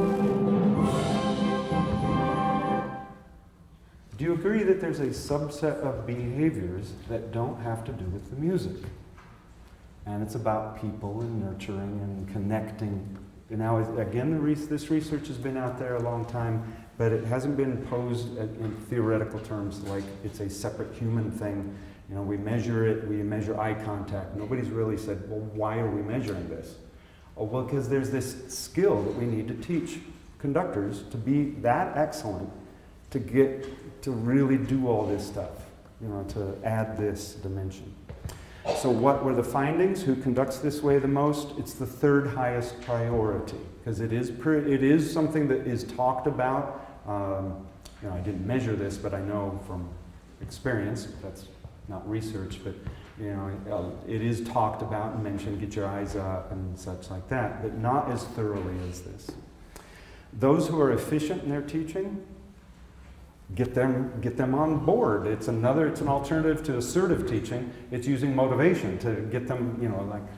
Do you agree that there's a subset of behaviors that don't have to do with the music? And it's about people and nurturing and connecting. And now, again, this research has been out there a long time, but it hasn't been posed in theoretical terms like it's a separate human thing. You know, we measure it, we measure eye contact. Nobody's really said, well, why are we measuring this? Oh, well, because there's this skill that we need to teach conductors to be that excellent to get to really do all this stuff, you know, to add this dimension. So what were the findings? Who conducts this way the most? It's the third highest priority, because it is something that is talked about. You know, I didn't measure this, but I know from experience, that's not research, but you know, it is talked about and mentioned, get your eyes up and such like that, but not as thoroughly as this. Those who are efficient in their teaching, get them on board. It's an alternative to assertive teaching. It's using motivation to get them, you know, like,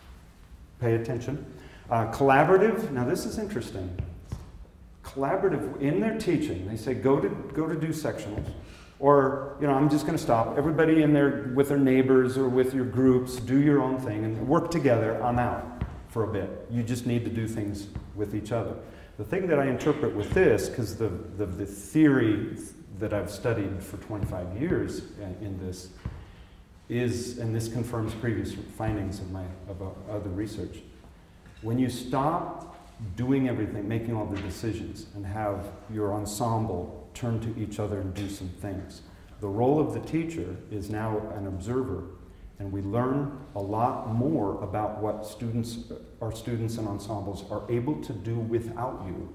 pay attention. Collaborative, now this is interesting. Collaborative in their teaching, they say go to do sectionals. Or, you know, I'm just going to stop. Everybody in there with their neighbors or with your groups, do your own thing and work together. I'm out for a bit. You just need to do things with each other. The thing that I interpret with this, because the theory that I've studied for 25 years in this is, and this confirms previous findings of other research, when you stop doing everything, making all the decisions, and have your ensemble turn to each other and do some things, the role of the teacher is now an observer, and we learn a lot more about what our students and ensembles are able to do without you.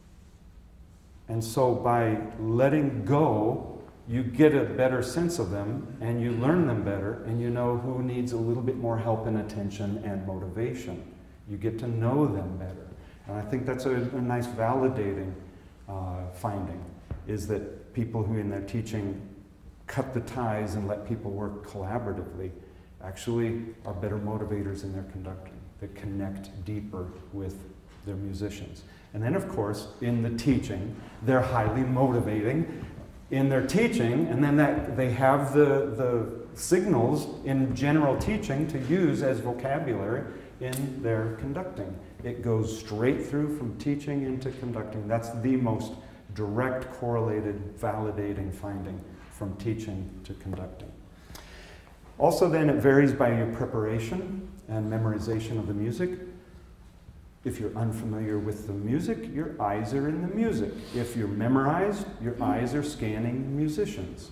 And so by letting go, you get a better sense of them, and you learn them better, and you know who needs a little bit more help and attention and motivation. You get to know them better. And I think that's a nice validating finding, is that people who in their teaching cut the ties and let people work collaboratively actually are better motivators in their conducting, that connect deeper with their musicians. And then, of course, in the teaching, they're highly motivating in their teaching, and then they have the signals in general teaching to use as vocabulary in their conducting. It goes straight through from teaching into conducting. That's the most direct, correlated, validating finding from teaching to conducting. Also then, it varies by your preparation and memorization of the music. If you're unfamiliar with the music, your eyes are in the music. If you're memorized, your eyes are scanning musicians.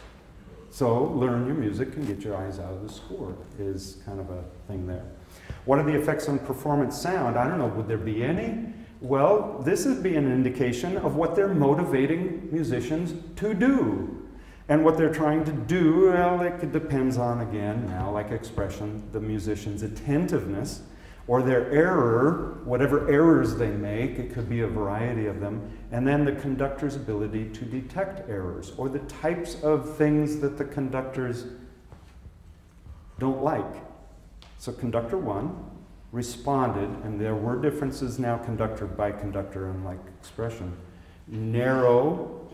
So learn your music and get your eyes out of the score is kind of a thing there. What are the effects on performance sound? I don't know, would there be any? Well, this would be an indication of what they're motivating musicians to do. And what they're trying to do, well, it depends on, again, now like expression, the musician's attentiveness. or their error, whatever errors they make, it could be a variety of them, and then the conductor's ability to detect errors, or the types of things that the conductors don't like. So conductor 1 responded, and there were differences now conductor by conductor, unlike expression. Narrow,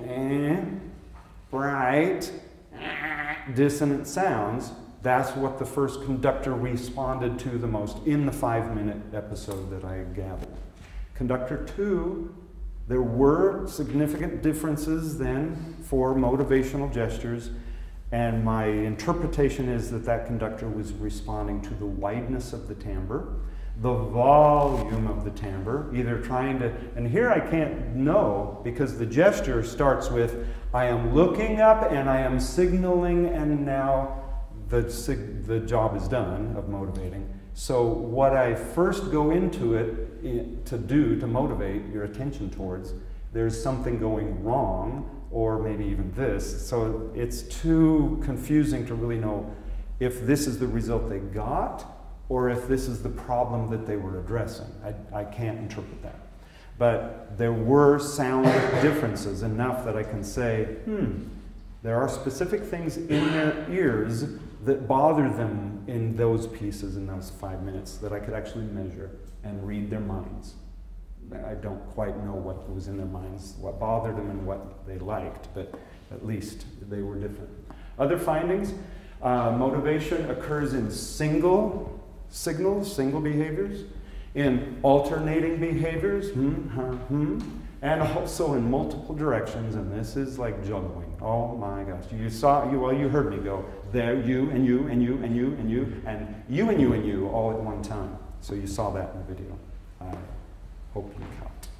bright, dissonant sounds. That's what the first conductor responded to the most in the 5-minute episode that I gathered. Conductor 2, there were significant differences then for motivational gestures, and my interpretation is that that conductor was responding to the wideness of the timbre, the volume of the timbre, either trying to, and here I can't know because the gesture starts with, I am looking up and I am signaling, and now the job is done of motivating. So what I first go into it to do to motivate your attention towards, there's something going wrong, or maybe even this. So it's too confusing to really know if this is the result they got or if this is the problem that they were addressing. I can't interpret that. But there were sound differences enough that I can say, there are specific things in their ears that bother them in those pieces, in those 5 minutes, that I could actually measure and read their minds. I don't quite know what was in their minds, what bothered them and what they liked, but at least they were different. Other findings, motivation occurs in single signals, single behaviors, in alternating behaviors, and also in multiple directions, and this is like juggling. Oh my gosh, you heard me go, there, you, and you, and you, and you, and you, and you, and you, and you, all at one time. So you saw that in the video. I hope you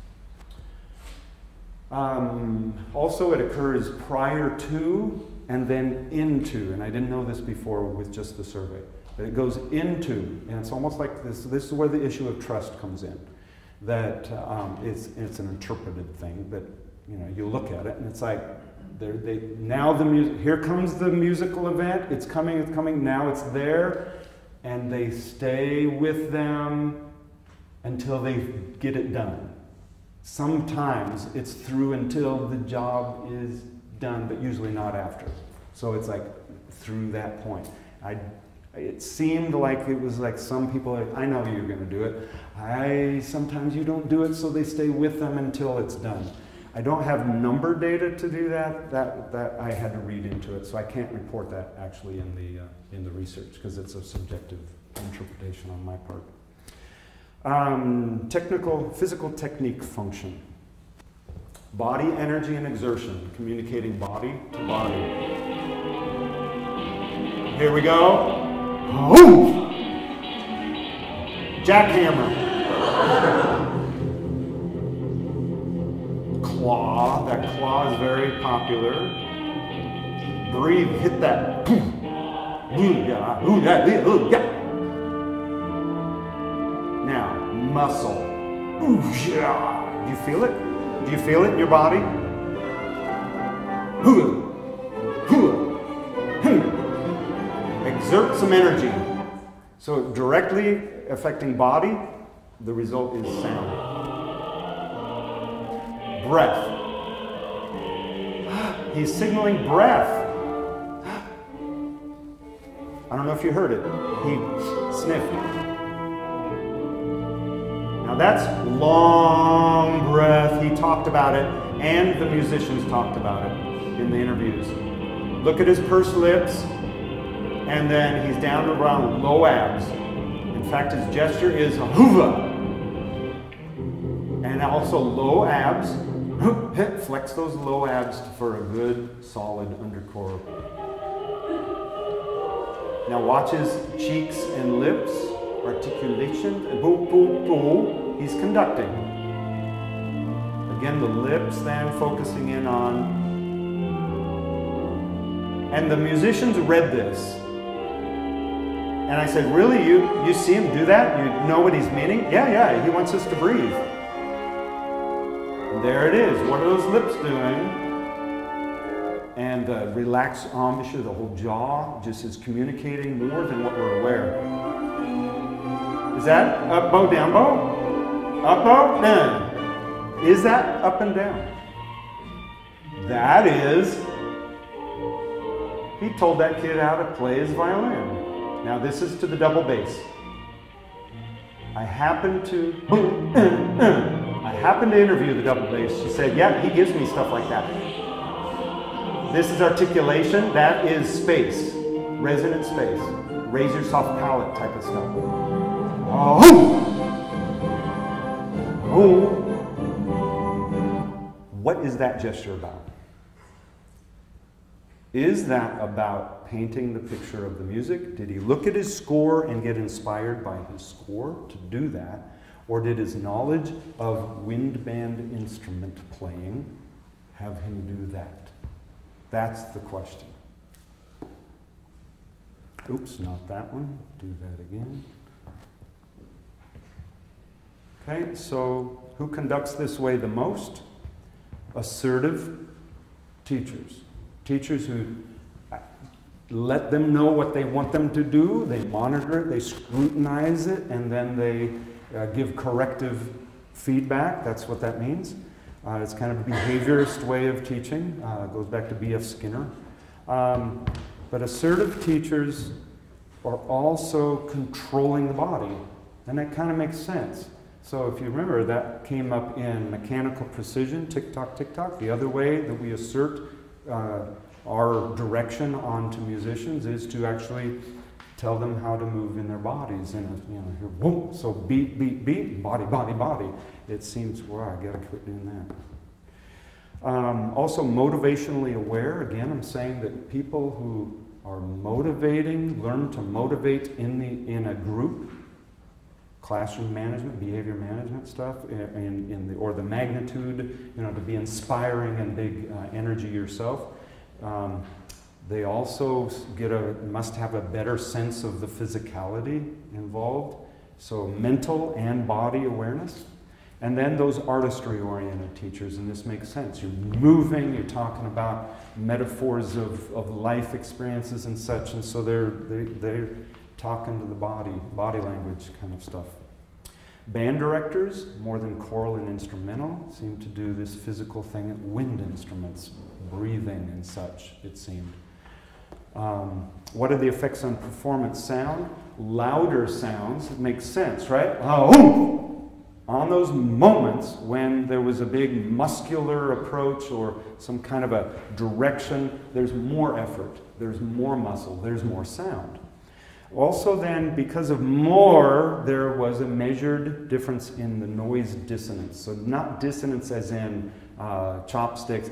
caught. Also, it occurs prior to and then into, and I didn't know this before with just the survey, but it goes into, and it's almost like this is where the issue of trust comes in, that it's an interpreted thing, but you look at it and it's like, now the music, here comes the musical event, it's coming, now it's there, and they stay with them until they get it done. Sometimes it's through until the job is done, but usually not after. So it's like through that point. It seemed like it was like some people, I know you're going to do it. Sometimes you don't do it, so they stay with them until it's done. I don't have number data to do that. That I had to read into it, so I can't report that actually in the research because it's a subjective interpretation on my part. Physical technique function. Body energy and exertion, communicating body to body. Here we go. Ooh! Jackhammer. Claw. That claw is very popular. Breathe. Hit that. Now, muscle. Do you feel it? Do you feel it in your body? Exert some energy. So directly affecting body, the result is sound. Breath. He's signaling breath. I don't know if you heard it. He sniffed. Now that's long breath. He talked about it, and the musicians talked about it in the interviews. Look at his pursed lips, and then he's down around low abs. In fact, his gesture is a hoover. And also low abs. Flex those low abs for a good, solid undercore. Now watch his cheeks and lips, articulation, and boom, boom, boom. He's conducting. Again, the lips then focusing in on. And the musicians read this. And I said, really, you see him do that? You know what he's meaning? Yeah, he wants us to breathe. And there it is. What are those lips doing? And relaxed embouchure, the whole jaw just is communicating more than what we're aware. Is that up bow, down bow? Up bow, down. Is that up and down? That is, he told that kid how to play his violin. Now this is to the double bass. I happened to interview the double bass. She said, yeah, he gives me stuff like that. This is articulation. That is space, resonant space, razor soft palate type of stuff. Oh. Oh. What is that gesture about? Is that about painting the picture of the music? Did he look at his score and get inspired by his score to do that? Or did his knowledge of wind band instrument playing have him do that? That's the question. Oops, not that one. Do that again. Okay, so who conducts this way the most? Assertive teachers. Teachers who let them know what they want them to do, they monitor it, they scrutinize it, and then they give corrective feedback. That's what that means. It's kind of a behaviorist way of teaching. It goes back to B.F. Skinner. But assertive teachers are also controlling the body, and that kind of makes sense. So if you remember, that came up in mechanical precision, tick-tock, tick-tock. The other way that we assert our direction onto musicians is to actually tell them how to move in their bodies. And here, whoop, so beat, beat, beat, body, body, body. It seems, wow, I gotta quit doing that. Also motivationally aware. Again, I'm saying that people who are motivating, learn to motivate in a group, classroom management, behavior management stuff, or the magnitude, to be inspiring and big energy yourself. They also must have a better sense of the physicality involved. So mental and body awareness. And then those artistry-oriented teachers, and this makes sense. You're moving, you're talking about metaphors of life experiences and such, and so they're talking to the body language kind of stuff. Band directors, more than choral and instrumental, seem to do this physical thing at wind instruments, breathing and such, it seemed. What are the effects on performance sound? Louder sounds, it makes sense, right? Oh! On those moments when there was a big muscular approach or some kind of a direction, there's more effort, there's more muscle, there's more sound. Also then, because of more, there was a measured difference in the noise dissonance. So not dissonance as in chopsticks,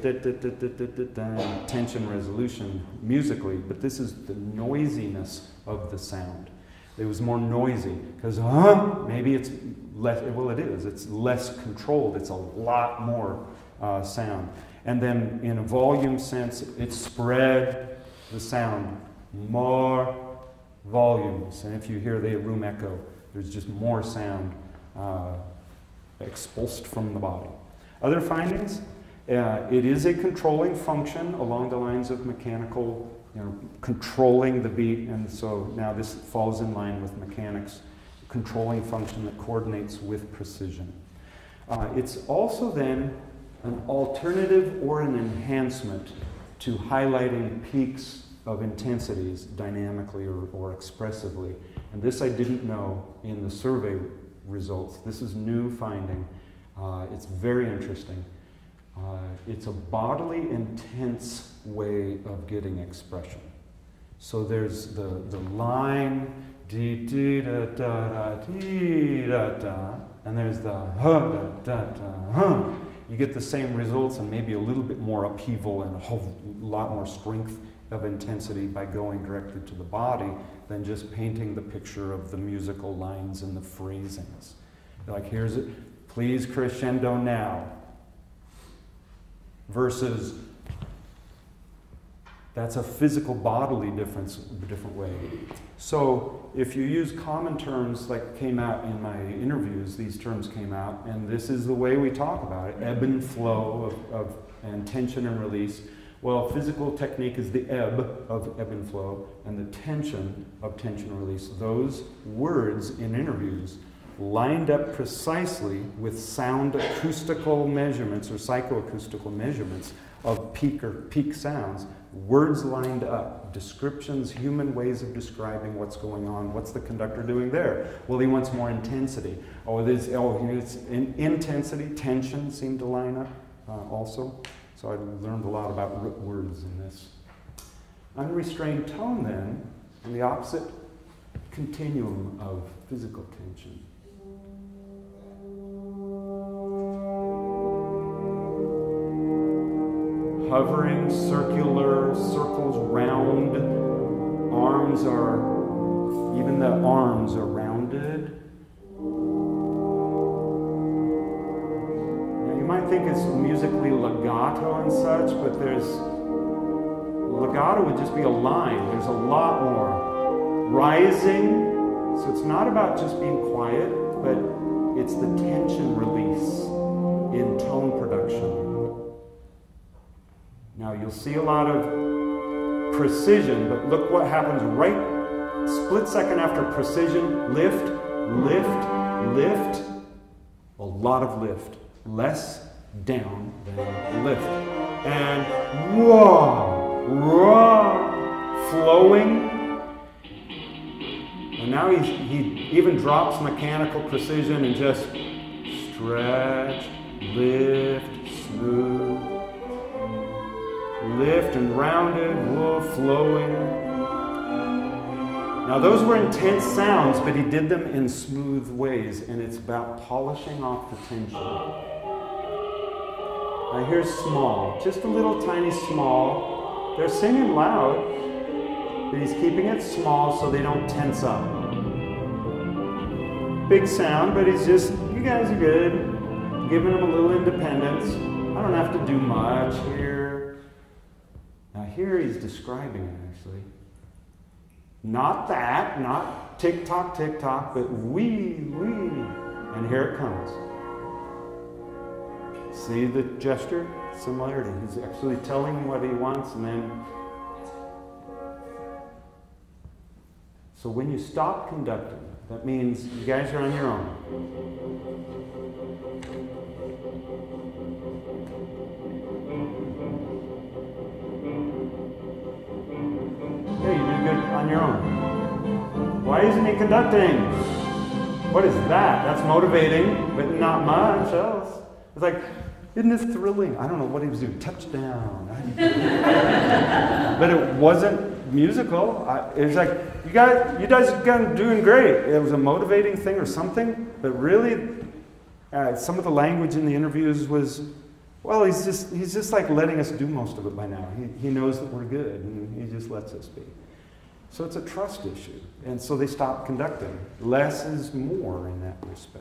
tension resolution musically, but this is the noisiness of the sound. It was more noisy, because maybe it's less, well it is, it's less controlled, it's a lot more sound. And then in a volume sense, it spread the sound more volumes, and if you hear the room echo, there's just more sound expulsed from the body. Other findings, it is a controlling function along the lines of mechanical, controlling the beat, and so now this falls in line with mechanics, controlling function that coordinates with precision. It's also then an alternative or an enhancement to highlighting peaks of intensities dynamically or expressively. And this I didn't know in the survey results. This is new finding. It's very interesting. It's a bodily intense way of getting expression. So there's the line, dee dee da da da dee da da, and there's the huh da da da huh. You get the same results and maybe a little bit more upheaval and a whole lot more strength of intensity by going directly to the body than just painting the picture of the musical lines and the phrasings. Like, here's it, please crescendo now, versus that's a physical bodily difference, a different way. So if you use common terms like came out in my interviews, these terms came out, and this is the way we talk about it, ebb and flow and tension and release. Well, physical technique is the ebb of ebb and flow, and the tension of tension release. Those words in interviews lined up precisely with sound acoustical measurements or psychoacoustical measurements of peak sounds. Words lined up, descriptions, human ways of describing what's going on. What's the conductor doing there? Well, he wants more intensity. It's intensity, tension seemed to line up also. So I learned a lot about words in this. Unrestrained tone then, and the opposite continuum of physical tension. Hovering, circular, circles round, even the arms are rounded. Now you might think it's musically legato and such, but legato would just be a line. There's a lot more. Rising, so it's not about just being quiet, but it's the tension release in tone production. Now you'll see a lot of precision, but look what happens right split second after precision. Lift, lift, lift. A lot of lift. Less down than lift. And whoa, raw, flowing. And now he even drops mechanical precision and just stretch, lift, smooth. Lift and rounded, whoa, flowing. Now those were intense sounds, but he did them in smooth ways, and it's about polishing off the tension. Now here's small, just a little tiny small. They're singing loud, but he's keeping it small so they don't tense up. Big sound, but he's just, you guys are good. Giving them a little independence. I don't have to do much here. Now here he's describing it actually. Not that, not tick-tock, tick-tock, but wee. And here it comes. See the gesture? Similarity. He's actually telling what he wants and then... So when you stop conducting, that means you guys are on your own. Yeah, you do good on your own. Why isn't he conducting? What is that? That's motivating, but not much else. It's like, isn't this thrilling? I don't know what he was doing. Touchdown. But it wasn't musical. It was like, you guys are doing great. It was a motivating thing or something, but really, some of the language in the interviews was, well, he's just like letting us do most of it by now. He knows that we're good, and he just lets us be. So it's a trust issue, and so they stop conducting. Less is more in that respect.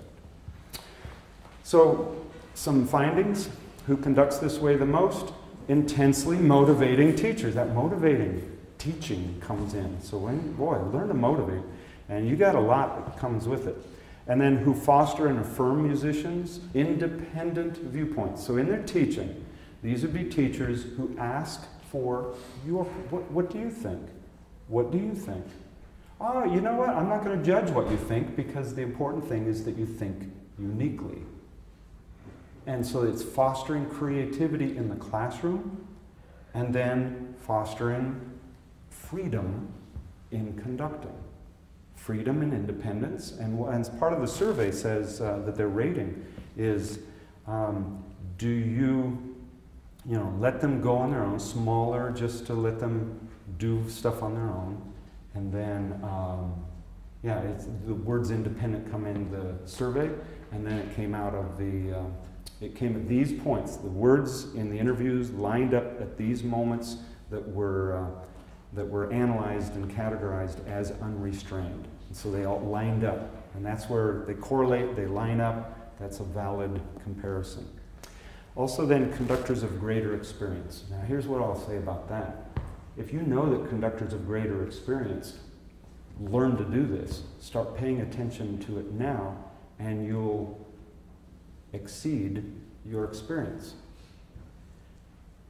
So some findings. Who conducts this way the most? Intensely motivating teachers. That motivating teaching comes in. So learn to motivate, and you got a lot that comes with it. And then who foster and affirm musicians, independent viewpoints. So in their teaching, these would be teachers who ask for what do you think? What do you think? Oh, you know what? I'm not going to judge what you think, because the important thing is that you think uniquely. And so it's fostering creativity in the classroom, and then fostering freedom in conducting. Freedom and independence. And part of the survey says that their rating is, do you let them go on their own, smaller, just to let them do stuff on their own. And then, the words independent come in the survey, and then it came out of it came at these points. The words in the interviews lined up at these moments that were analyzed and categorized as unrestrained. And so they all lined up, and that's where they correlate, they line up. That's a valid comparison. Also then, conductors of greater experience. Now here's what I'll say about that. If you know that conductors of greater experience learn to do this, start paying attention to it now, and you'll exceed your experience.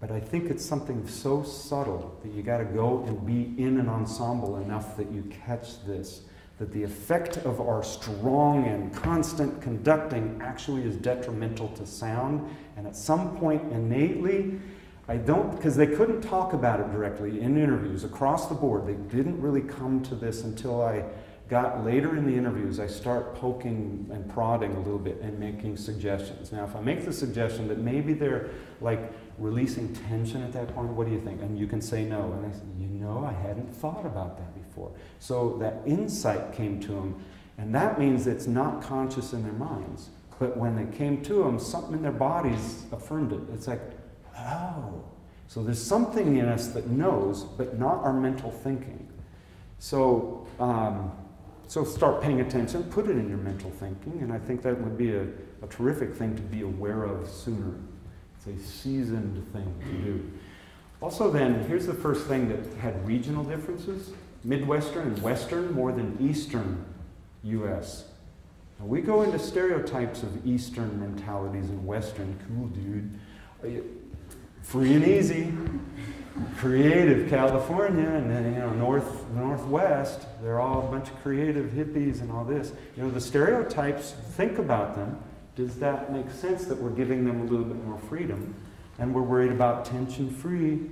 but I think it's something so subtle that you got to go and be in an ensemble enough that you catch this, that the effect of our strong and constant conducting actually is detrimental to sound, and at some point innately, because they couldn't talk about it directly in interviews across the board. They didn't really come to this until I got later in the interviews. I start poking and prodding a little bit and making suggestions. Now, if I make the suggestion that maybe they're like releasing tension at that point, what do you think? And you can say no. And I said, you know, I hadn't thought about that before. So that insight came to them, and that means it's not conscious in their minds. But when it came to them, something in their bodies affirmed it. It's like, oh, so there's something in us that knows, but not our mental thinking. So, so start paying attention, put it in your mental thinking, and I think that would be a terrific thing to be aware of sooner. It's a seasoned thing to do. Also then, here's the first thing that had regional differences. Midwestern and Western more than Eastern U.S. Now, we go into stereotypes of Eastern mentalities and Western. Cool, dude. Free and easy, creative California, and then, you know, Northwest, they're all a bunch of creative hippies and all this. You know, the stereotypes, think about them. Does that make sense that we're giving them a little bit more freedom? And we're worried about tension-free.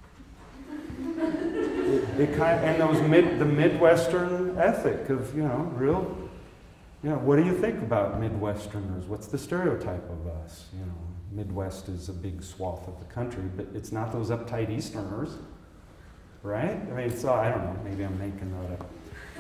And the Midwestern ethic of, you know, what do you think about Midwesterners? What's the stereotype of us, you know? Midwest is a big swath of the country, but it's not those uptight Easterners, right? I mean, so I don't know, maybe I'm making that up.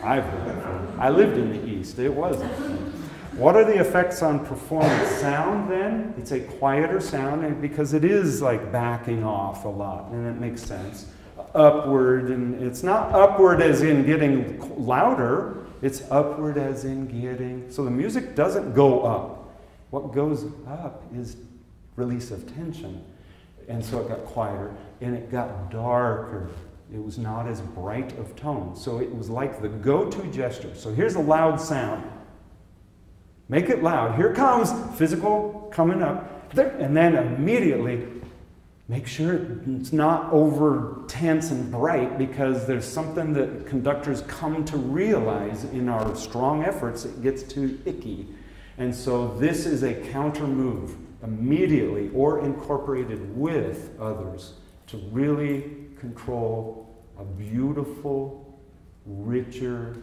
I lived in the East, it wasn't. What are the effects on performance? Sound then, it's a quieter sound because it is like backing off a lot, and it makes sense. Upward, and it's not upward as in getting louder, it's upward as in getting, so the music doesn't go up. What goes up is release of tension, and so it got quieter, and it got darker. It was not as bright of tone, so it was like the go-to gesture. So here's a loud sound. Make it loud. Here comes physical coming up, and then immediately make sure it's not over tense and bright, because there's something that conductors come to realize in our strong efforts. It gets too icky, and so this is a counter move. Immediately or incorporated with others to really control a beautiful, richer,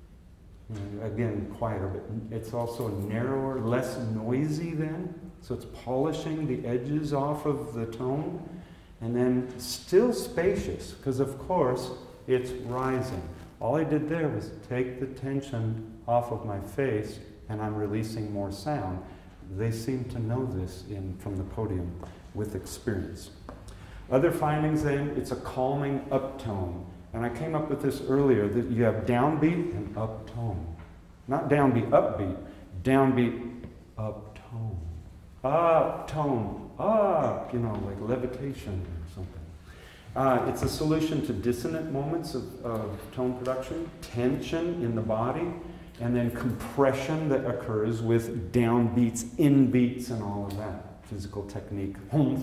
again, quieter, but it's also narrower, less noisy then. So it's polishing the edges off of the tone, and then still spacious, because of course it's rising. All I did there was take the tension off of my face, and I'm releasing more sound. They seem to know this from the podium with experience. Other findings then, it's a calming uptone. And I came up with this earlier, that you have downbeat and uptone. Not downbeat, upbeat. Downbeat, uptone. Uptone, up, you know, like levitation or something. It's a solution to dissonant moments of tone production, tension in the body, and then compression that occurs with downbeats, inbeats, and all of that. Physical technique.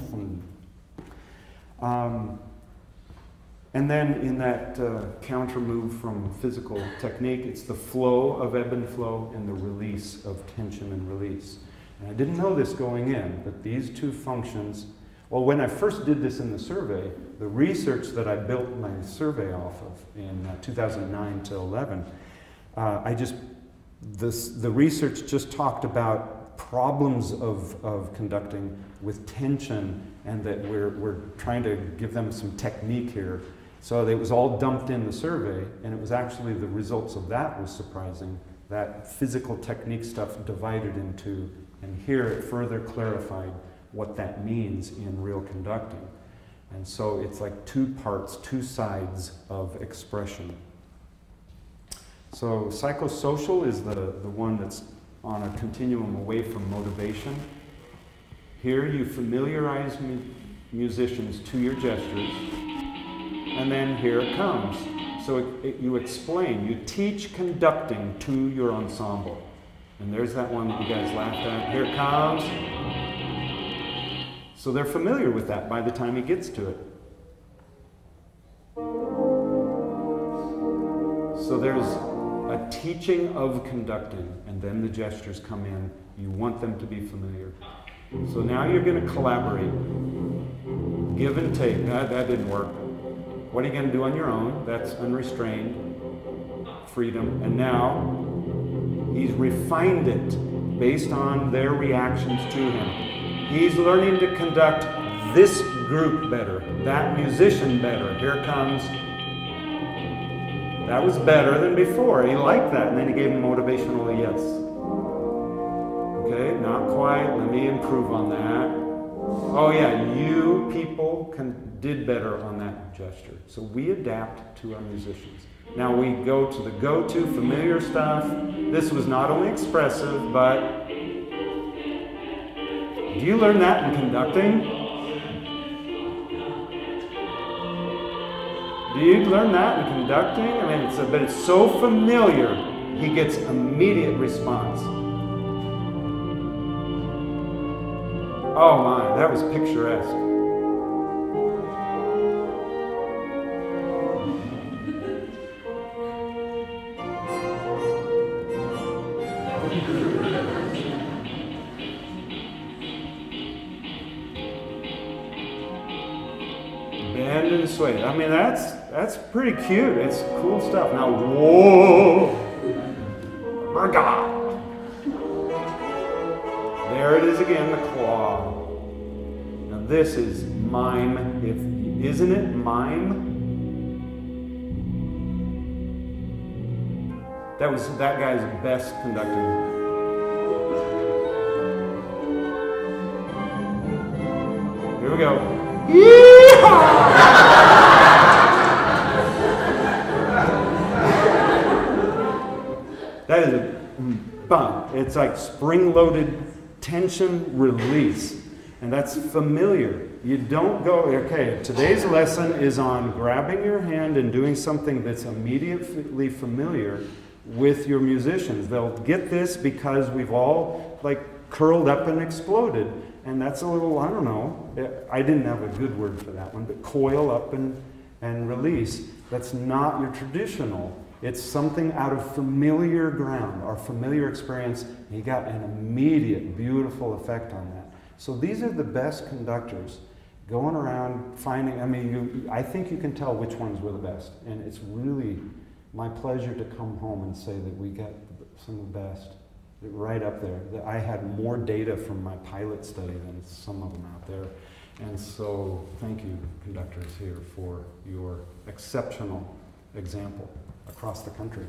And then in that counter move from physical technique, it's the flow of ebb and flow and the release of tension and release. And I didn't know this going in, but these two functions, well, when I first did this in the survey, the research that I built my survey off of in 2009 to 11, the research just talked about problems of conducting with tension, and that we're trying to give them some technique here. So it was all dumped in the survey, and it was actually the results of that was surprising. That physical technique stuff divided into, and here it further clarified what that means in real conducting. And so it's like two parts, two sides of expression. So psychosocial is the one that's on a continuum away from motivation. Here you familiarize musicians to your gestures, and then here it comes. So you explain, you teach conducting to your ensemble. And there's that one that you guys laughed at. Here it comes. So they're familiar with that by the time he gets to it. So there's a teaching of conducting, and then the gestures come in. You want them to be familiar. So now you're going to collaborate. Give and take. That didn't work. What are you going to do on your own? That's unrestrained freedom. And now he's refined it based on their reactions to him. He's learning to conduct this group better, that musician better. Here comes. That was better than before. He liked that. And then he gave him motivational yes. Okay, not quite. Let me improve on that. Oh yeah, you people did better on that gesture. So we adapt to our musicians. Now we go to the go-to familiar stuff. This was not only expressive, but do you learn that in conducting? Do you learn that in conducting? I mean, but it's so familiar, he gets immediate response. Oh my, that was picturesque. Bend and sway. I mean, that's pretty cute. It's cool stuff. Now, whoa! My God! There it is again, the claw. Now this is mime. Isn't it mime? That was that guy's best conducting. Here we go. That is a bump. It's like spring-loaded tension release. And that's familiar. You don't go, okay, today's lesson is on grabbing your hand and doing something that's immediately familiar with your musicians. They'll get this because we've all like curled up and exploded. And that's a little, I don't know, I didn't have a good word for that one, but coil up and release. That's not your traditional. It's something out of familiar ground, our familiar experience. You got an immediate, beautiful effect on that. So these are the best conductors going around finding, I mean, I think you can tell which ones were the best. And it's really my pleasure to come home and say that we got some of the best. Right up there. I had more data from my pilot study than some of them out there. And so thank you, conductors here, for your exceptional example across the country.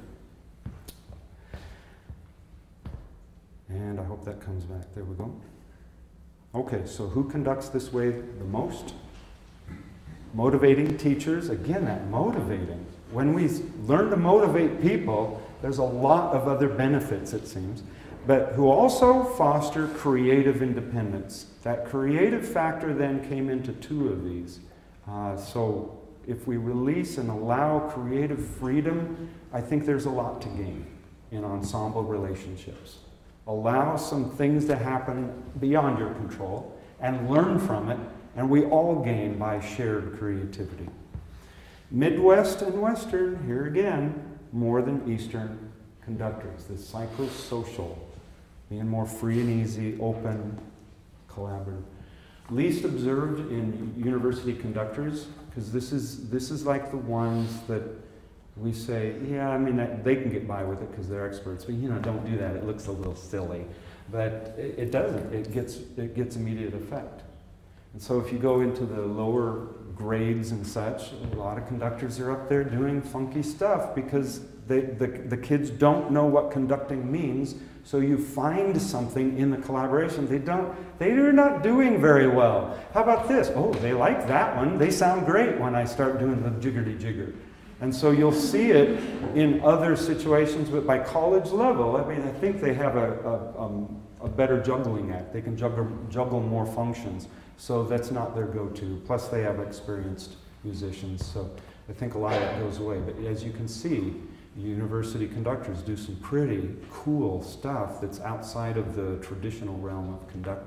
And I hope that comes back. There we go. Okay, so who conducts this way the most? Motivating teachers. Again, that motivating. When we learn to motivate people, there's a lot of other benefits, it seems, but who also foster creative independence. That creative factor then came into two of these. So if we release and allow creative freedom, I think there's a lot to gain in ensemble relationships. Allow some things to happen beyond your control and learn from it, and we all gain by shared creativity. Midwest and Western, here again, more than Eastern conductors. The psychosocial, being more free and easy, open, collaborative. Least observed in university conductors, because this is like the ones that we say, yeah, I mean, they can get by with it because they're experts, but don't do that. It looks a little silly. But it doesn't. It gets immediate effect. And so if you go into the lower grades and such, a lot of conductors are up there doing funky stuff because the kids don't know what conducting means. So you find something in the collaboration they're not doing very well. How about this? Oh, they like that one. They sound great when I start doing the jiggerty-jigger. And so you'll see it in other situations, but by college level, I mean, I think they have a better juggling act. They can juggle more functions. So that's not their go-to. Plus they have experienced musicians. So I think a lot of that goes away. But as you can see, university conductors do some pretty cool stuff that's outside of the traditional realm of conducting.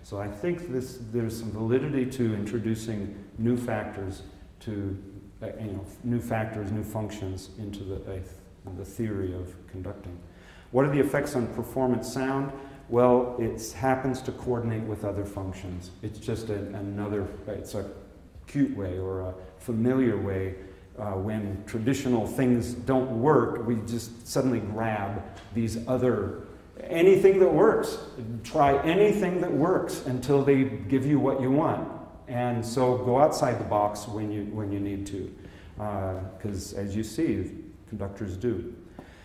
So I think there's some validity to introducing new factors to, new factors, new functions into the theory of conducting. What are the effects on performance sound? Well, it happens to coordinate with other functions. It's just it's a cute way or a familiar way. When traditional things don't work, we just suddenly grab these anything that works. Try anything that works until they give you what you want. And so go outside the box when you need to. Because as you see, conductors do.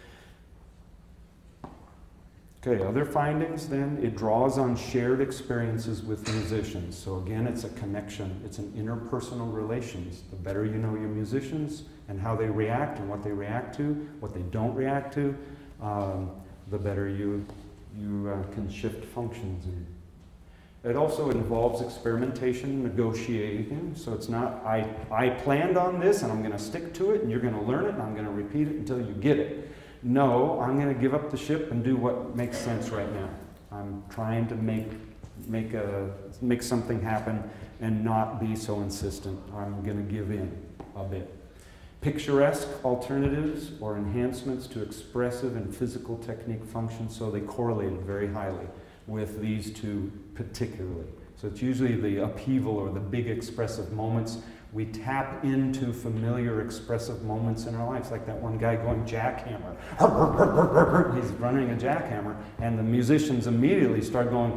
Okay, other findings then, it draws on shared experiences with musicians. So again, it's a connection, it's an interpersonal relations. The better you know your musicians and how they react and what they react to, what they don't react to, the better you can shift functions. It also involves experimentation, negotiating. So it's not, I planned on this and I'm going to stick to it and you're going to learn it and I'm going to repeat it until you get it. No, I'm going to give up the ship and do what makes sense right now. I'm trying to make something happen and not be so insistent. I'm going to give in a bit. Picturesque alternatives or enhancements to expressive and physical technique functions, so they correlated very highly with these two particularly. So it's usually the upheaval or the big expressive moments. We tap into familiar expressive moments in our lives, like that one guy going jackhammer. He's running a jackhammer, and the musicians immediately start going,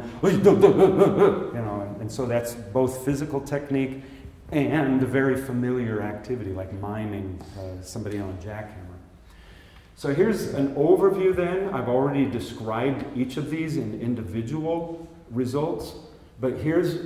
and so that's both physical technique and a very familiar activity, like miming somebody on a jackhammer. So here's an overview then. I've already described each of these in individual results. But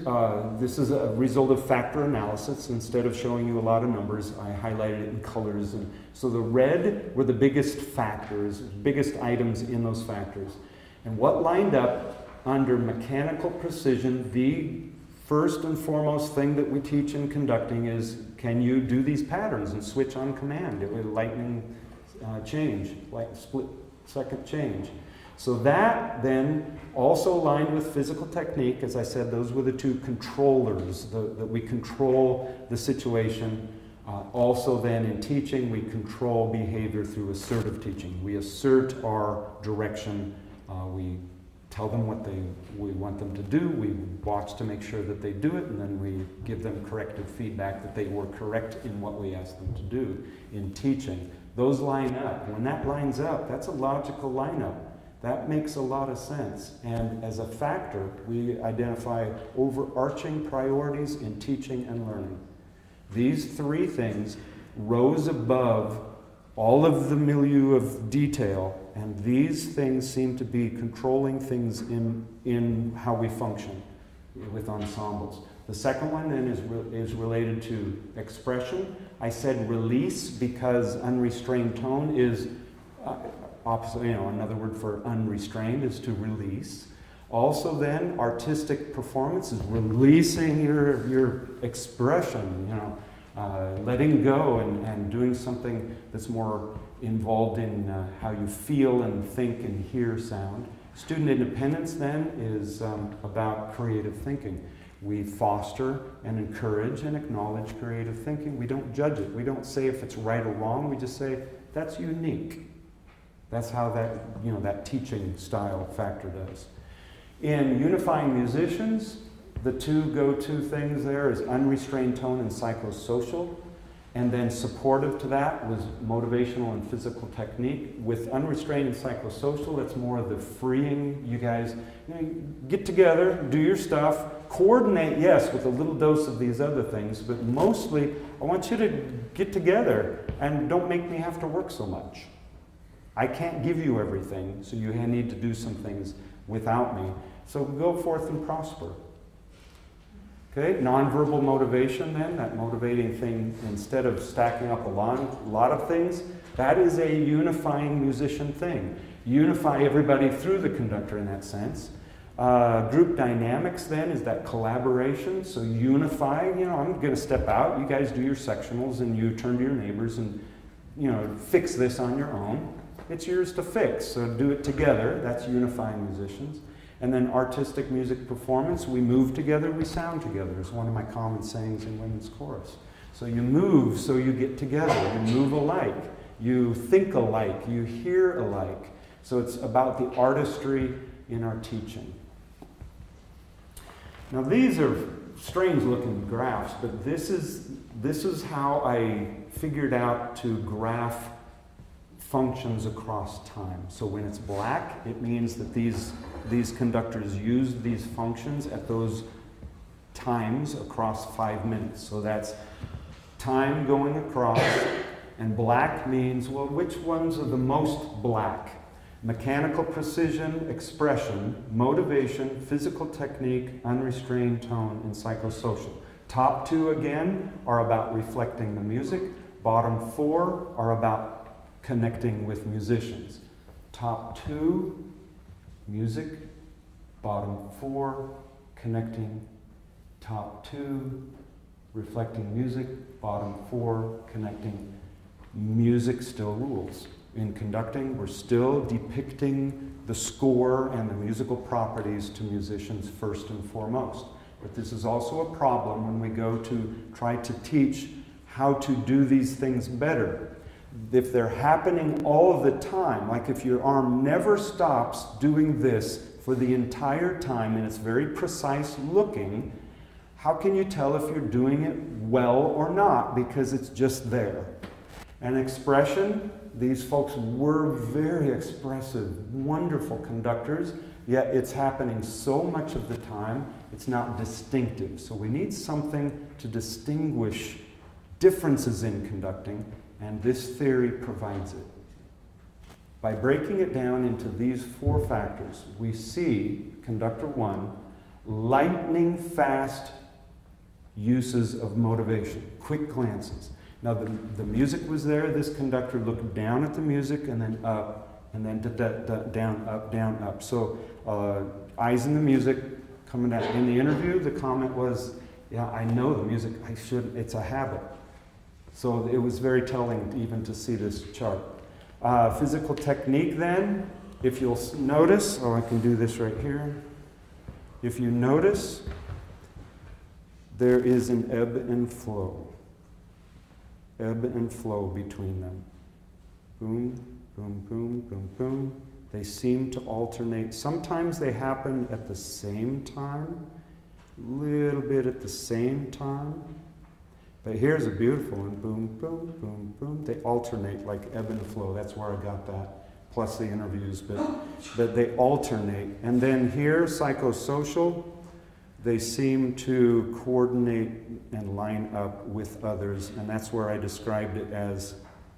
this is a result of factor analysis. Instead of showing you a lot of numbers, I highlighted it in colors. And so the red were the biggest factors, biggest items in those factors. And what lined up under mechanical precision, the first and foremost thing that we teach in conducting is, can you do these patterns and switch on command? It was lightning change, like split-second change. So that then also aligned with physical technique. As I said, those were the two controllers, that we control the situation. Also then in teaching, we control behavior through assertive teaching. We assert our direction. We tell them what we want them to do. We watch to make sure that they do it, and then we give them corrective feedback that they were correct in what we asked them to do in teaching. Those line up. When that lines up, that's a logical lineup. That makes a lot of sense. And as a factor, we identify overarching priorities in teaching and learning. These three things rose above all of the milieu of detail, and these things seem to be controlling things in how we function with ensembles. The second one then is related to expression. I said release because unrestrained tone is opposite, another word for unrestrained is to release. Also then, artistic performance is releasing your expression, letting go and doing something that's more involved in how you feel and think and hear sound. Student independence then is about creative thinking. We foster and encourage and acknowledge creative thinking. We don't judge it. We don't say if it's right or wrong. We just say, that's unique. That's how that teaching style factor does. In unifying musicians, the two go-to things there is unrestrained tone and psychosocial. And then supportive to that was motivational and physical technique. With unrestrained and psychosocial, that's more of the freeing. You guys get together, do your stuff, coordinate, yes, with a little dose of these other things, but mostly I want you to get together and don't make me have to work so much. I can't give you everything, so you need to do some things without me. So go forth and prosper. Okay, nonverbal motivation then, that motivating thing, instead of stacking up a lot of things, that is a unifying musician thing. Unify everybody through the conductor in that sense. Group dynamics then is that collaboration, so unify, I'm going to step out, you guys do your sectionals and you turn to your neighbors and, fix this on your own. It's yours to fix, so do it together, that's unifying musicians. And then artistic music performance, we move together, we sound together, is one of my common sayings in women's chorus. So you move so you get together, you move alike, you think alike, you hear alike. So it's about the artistry in our teaching. Now these are strange looking graphs, but this is how I figured out to graph functions across time. So when it's black, it means that these conductors used these functions at those times across 5 minutes. So that's time going across, and black means, well, which ones are the most black? Mechanical precision, expression, motivation, physical technique, unrestrained tone, and psychosocial. Top 2 again are about reflecting the music. Bottom 4 are about connecting with musicians. Top 2, music. Bottom 4, connecting. Top 2, reflecting music. Bottom 4, connecting. Music still rules. In conducting, we're still depicting the score and the musical properties to musicians first and foremost. But this is also a problem when we go to try to teach how to do these things better. If they're happening all of the time, like if your arm never stops doing this for the entire time and it's very precise looking, how can you tell if you're doing it well or not? Because it's just there. And expression, these folks were very expressive, wonderful conductors, yet it's happening so much of the time, it's not distinctive. So we need something to distinguish differences in conducting, and this theory provides it. By breaking it down into these 4 factors, we see, conductor 1, lightning fast uses of motivation, quick glances. Now the music was there, this conductor looked down at the music and then up, and then down, up. So eyes in the music, coming down. In the interview, the comment was, yeah, I know the music, it's a habit. So it was very telling even to see this chart. Physical technique then, if you'll notice, I can do this right here. If you notice, there is an ebb and flow. Ebb and flow between them. Boom, boom, boom, boom, boom. They seem to alternate. Sometimes they happen at the same time, a little bit at the same time. But here's a beautiful one. Boom, boom, boom, boom. They alternate like ebb and flow. That's where I got that, plus the interviews. But they alternate. And then here, psychosocial, they seem to coordinate and line up with others. And that's where I described it as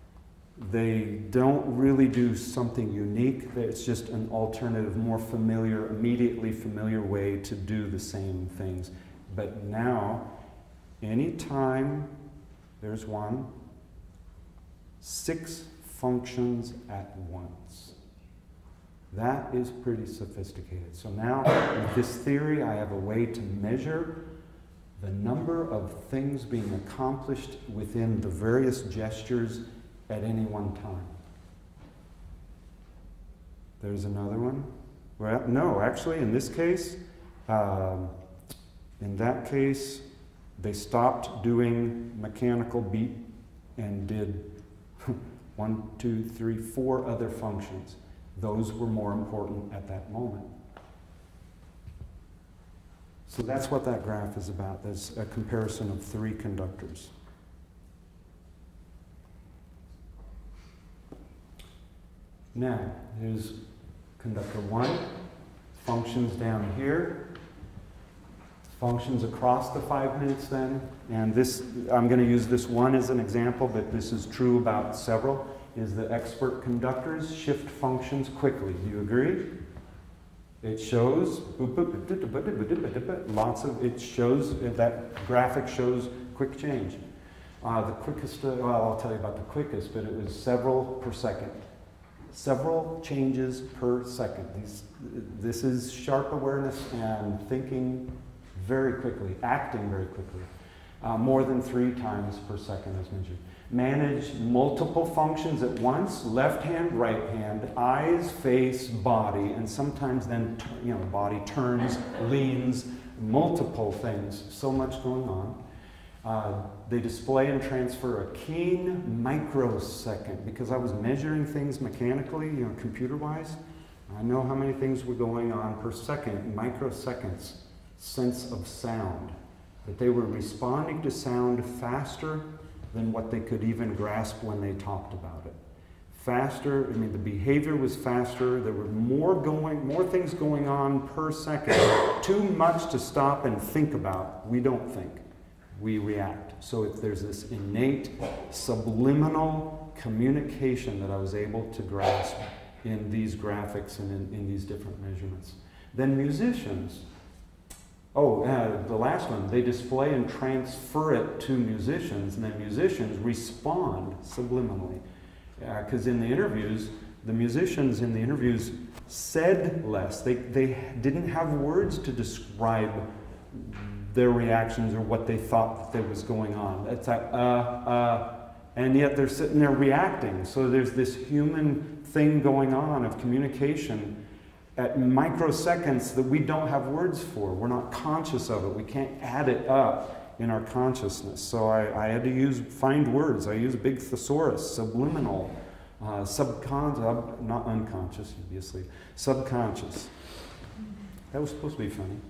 they don't really do something unique. It's just an alternative, more familiar, immediately familiar way to do the same things. But now, anytime there's one, 6 functions at once. That is pretty sophisticated. So now, with this theory, I have a way to measure the number of things being accomplished within the various gestures at any one time. There's another one. Well, no, actually, in this case, in that case, they stopped doing mechanical beat and did 1, 2, 3, 4 other functions. Those were more important at that moment. So that's what that graph is about. There's a comparison of 3 conductors. Now, here's conductor 1, functions down here, functions across the 5 minutes then, and this, I'm going to use this one as an example, but this is true about several, is the expert conductors shift functions quickly. Do you agree? It shows, lots of, it shows, that graphic shows quick change. The quickest, well, I'll tell you about the quickest, but it was several per second. Several changes per second. This is sharp awareness and thinking very quickly, acting very quickly. More than 3 times per second as mentioned. manage multiple functions at once, left hand, right hand, eyes, face, body, and sometimes then, body turns, leans, multiple things, so much going on. They display and transfer a keen microsecond, because I was measuring things mechanically, computer-wise. I know how many things were going on per second, microseconds, sense of sound. That they were responding to sound faster than what they could even grasp when they talked about it. Faster, the behavior was faster, there were more things going on per second. Too much to stop and think about. We don't think, we react. So there's this innate, subliminal communication that I was able to grasp in these graphics and in these different measurements. Then musicians. The last one, they display and transfer it to musicians, and then musicians respond subliminally. Because in the interviews, the musicians in the interviews said less. They didn't have words to describe their reactions or what they thought that was going on. It's like, and yet they're sitting there reacting. So there's this human thing going on of communication at microseconds that we don't have words for. We're not conscious of it. We can't add it up in our consciousness. So I had to find words. I use big thesaurus, subliminal, subconscious, not unconscious, obviously, subconscious. That was supposed to be funny.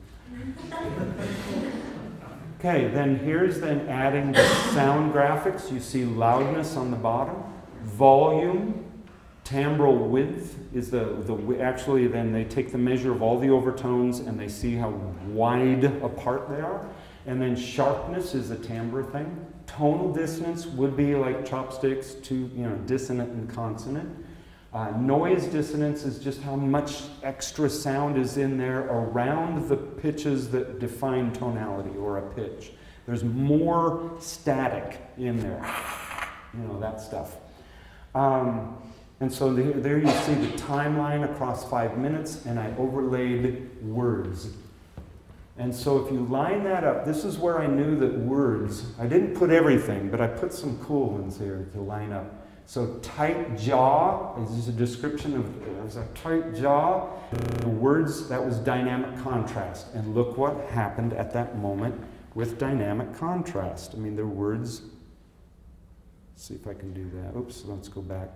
Okay, then adding the sound graphics. You see loudness on the bottom, volume, timbral width is actually then they take the measure of all the overtones and they see how wide apart they are. And then sharpness is a timbre thing. Tonal dissonance would be like chopsticks to, dissonant and consonant. Noise dissonance is just how much extra sound is in there around the pitches that define tonality or a pitch. There's more static in there, that stuff. And so there you see the timeline across 5 minutes, and I overlaid words. And so if you line that up, this is where I knew that words, I didn't put everything, but I put some cool ones here to line up. So tight jaw is a description of, it was a tight jaw. The words, that was dynamic contrast. And look what happened at that moment with dynamic contrast. The words, let's see if I can do that. Oops, let's go back.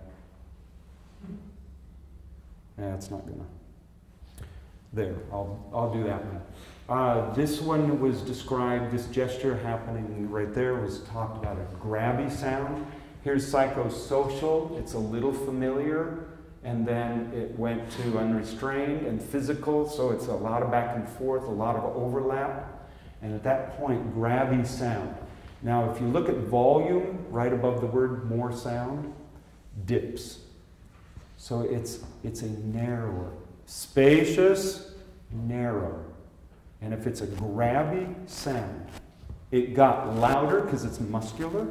It's not gonna. There, I'll do that one. This one was described, this gesture happening right there was talked about a grabby sound. Here's psychosocial, it's a little familiar, and then it went to unrestrained and physical, so it's a lot of back and forth, a lot of overlap, and at that point, grabby sound. Now, if you look at volume, right above the word more sound, dips. So it's a narrower, spacious, narrow. And if it's a grabby sound, it got louder because it's muscular,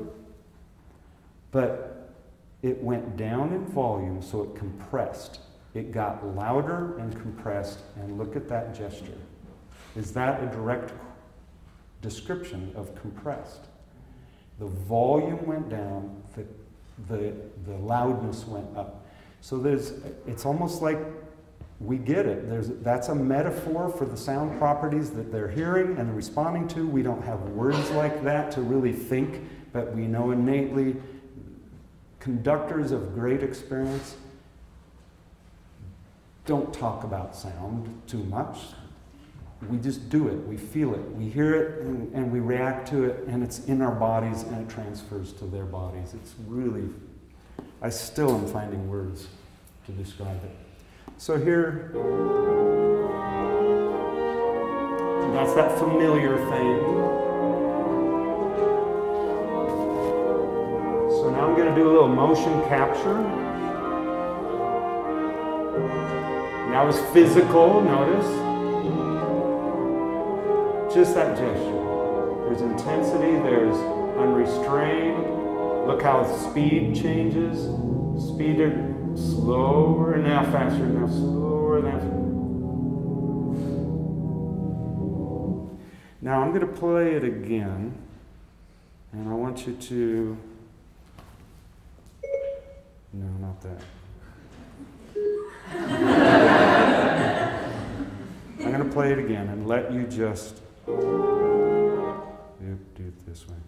but it went down in volume, so it compressed. It got louder and compressed, and look at that gesture. Is that a direct description of compressed? The volume went down, the loudness went up. So it's almost like we get it. That's a metaphor for the sound properties that they're hearing and responding to. We don't have words like that to really think, but we know innately. Conductors of great experience don't talk about sound too much. We just do it. We feel it. We hear it and we react to it, and it's in our bodies and it transfers to their bodies. It's really, I still am finding words to describe it. So here, that's that familiar thing. So now I'm going to do a little motion capture. Now it's physical, notice. Just that gesture. There's intensity, there's unrestrained. Look how speed changes. Speed slower, now faster, now slower, now. Now I'm going to play it again, and I want you to not that. I'm going to play it again and let you just do it this way.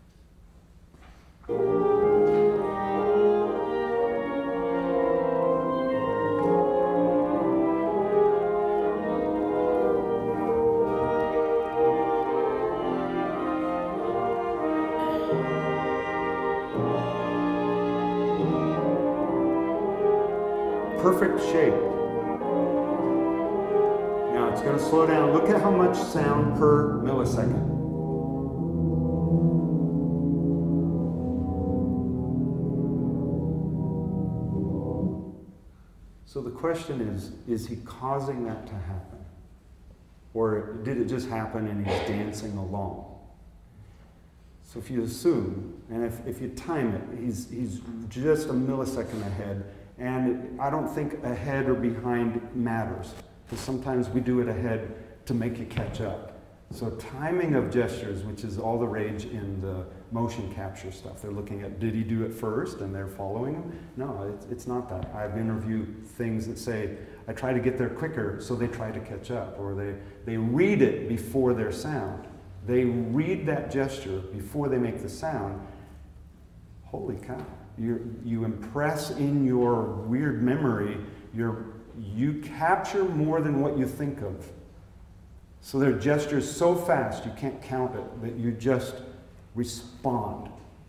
Perfect shape. Now it's going to slow down. Look at how much sound per millisecond. So the question is he causing that to happen? Or did it just happen and he's dancing along? So if you assume, and if you time it, he's just a millisecond ahead. And I don't think ahead or behind matters, because sometimes we do it ahead to make you catch up. So timing of gestures, which is all the rage in the motion capture stuff. They're looking at, did he do it first and they're following him? No, it's not that. I've interviewed things that say, I try to get there quicker, so they try to catch up. Or they read it before their sound. They read that gesture before they make the sound. Holy cow. You impress in your weird memory, you capture more than what you think of. So their gestures so fast you can't count it, that you just respond.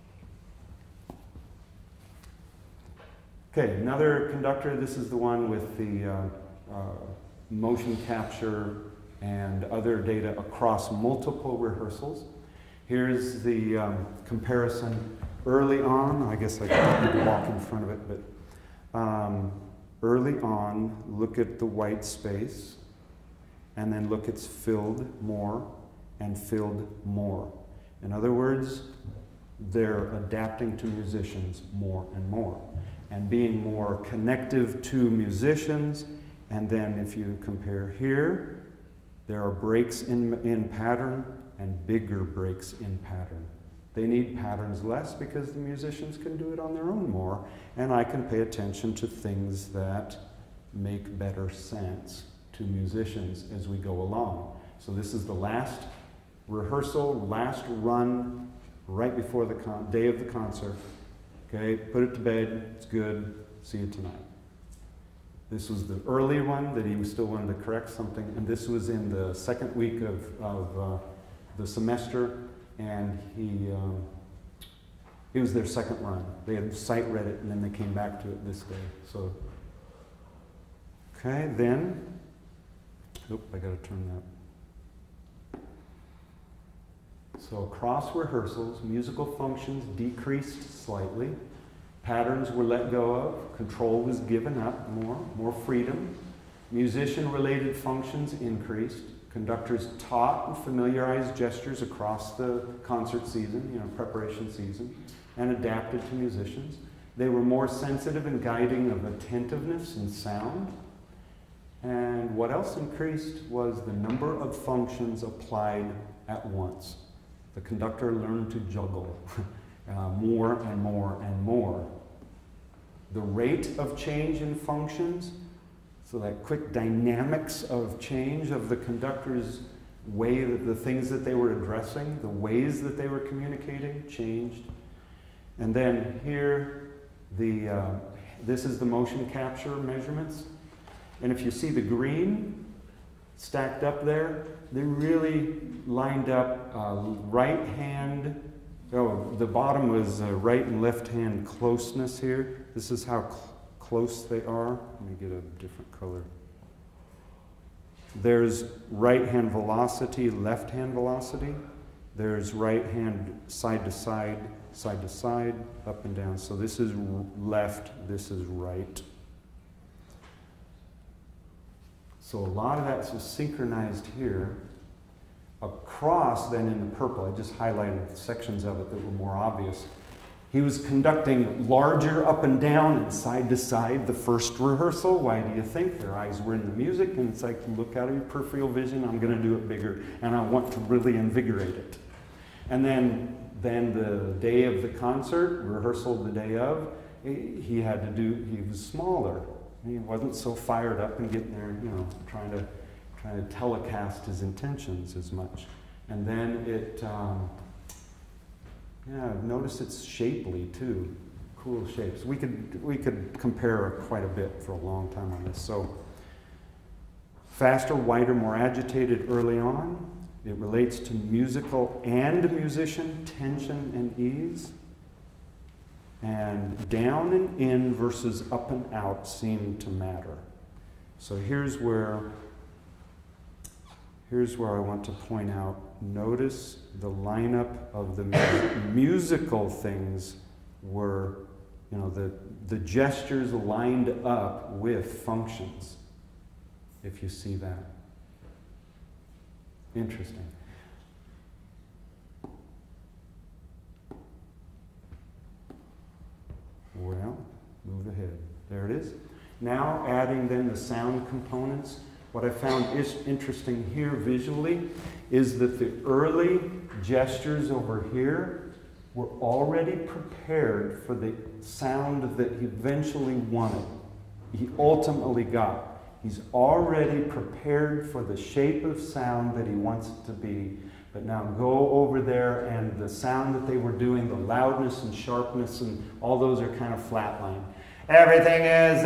Okay, another conductor. This is the one with the motion capture and other data across multiple rehearsals. Here's the comparison. Early on, I guess I could walk in front of it, but early on, look at the white space, and then look, it's filled more and filled more. In other words, they're adapting to musicians more and more, and being more connective to musicians. And then if you compare here, there are breaks in pattern and bigger breaks in pattern. They need patterns less because the musicians can do it on their own more, and I can pay attention to things that make better sense to musicians as we go along. So this is the last rehearsal, last run, right before the day of the concert. Okay, put it to bed, it's good, see you tonight. This was the early one that he still wanted to correct something, and this was in the second week of the semester. And it was their second run. They had sight read it, and then they came back to it this day. So, okay, then, I got to turn that. So across rehearsals, musical functions decreased slightly. Patterns were let go of. Control was given up more freedom. Musician-related functions increased. Conductors taught and familiarized gestures across the concert season, preparation season, and adapted to musicians. They were more sensitive and guiding of attentiveness and sound. And what else increased was the number of functions applied at once. The conductor learned to juggle more and more and more. The rate of change in functions, so that quick dynamics of change of the conductor's way, the things that they were addressing, the ways that they were communicating changed. And then here, this is the motion capture measurements. And if you see the green stacked up there, they really lined up right hand. Oh, the bottom was right and left hand closeness here. This is how close they are. Let me get a different color. There's right hand velocity, left hand velocity. There's right hand side to side, up and down. So this is left, this is right. So a lot of that's synchronized here. Across, then in the purple, I just highlighted sections of it that were more obvious. He was conducting larger up and down and side to side the first rehearsal. Why do you think? Their eyes were in the music, and it's like, look out of your peripheral vision, I'm going to do it bigger, and I want to really invigorate it. And then the day of the concert, rehearsal the day of, he had to do, he was smaller. He wasn't so fired up and getting there, you know, trying to telecast his intentions as much. And then it, notice it's shapely too, cool shapes. We could compare quite a bit for a long time on this. So, faster, wider, more agitated early on. It relates to musical and musician, tension and ease. And down and in versus up and out seem to matter. So here's where I want to point out. Notice the lineup of the musical things were, you know, the gestures lined up with functions, if you see that. Interesting. Well, move ahead. There it is. Now adding then the sound components. What I found is interesting here visually is that the early gestures over here were already prepared for the sound that he eventually wanted. He ultimately got. He's already prepared for the shape of sound that he wants it to be. But now go over there, and the sound that they were doing, the loudness and sharpness and all those are kind of flatline. Everything is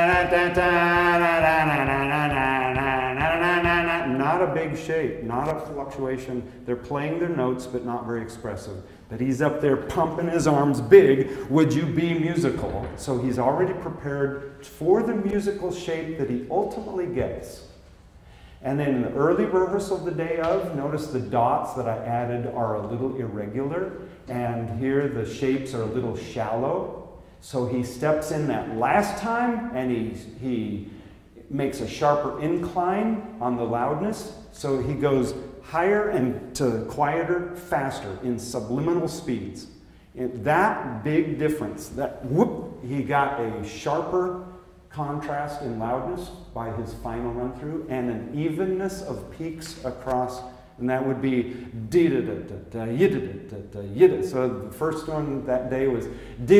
not a big shape, not a fluctuation. They're playing their notes, but not very expressive. But he's up there pumping his arms big. Would you be musical? So he's already prepared for the musical shape that he ultimately gets. And then in the early rehearsal the day of, notice the dots that I added are a little irregular. And here the shapes are a little shallow. So he steps in that last time, and he makes a sharper incline on the loudness. So he goes higher and to quieter, faster in subliminal speeds. That big difference, that whoop, he got a sharper contrast in loudness by his final run through, and an evenness of peaks across. And that would be da-da-da-da-da-da-da-da-da-da. So the first one that day was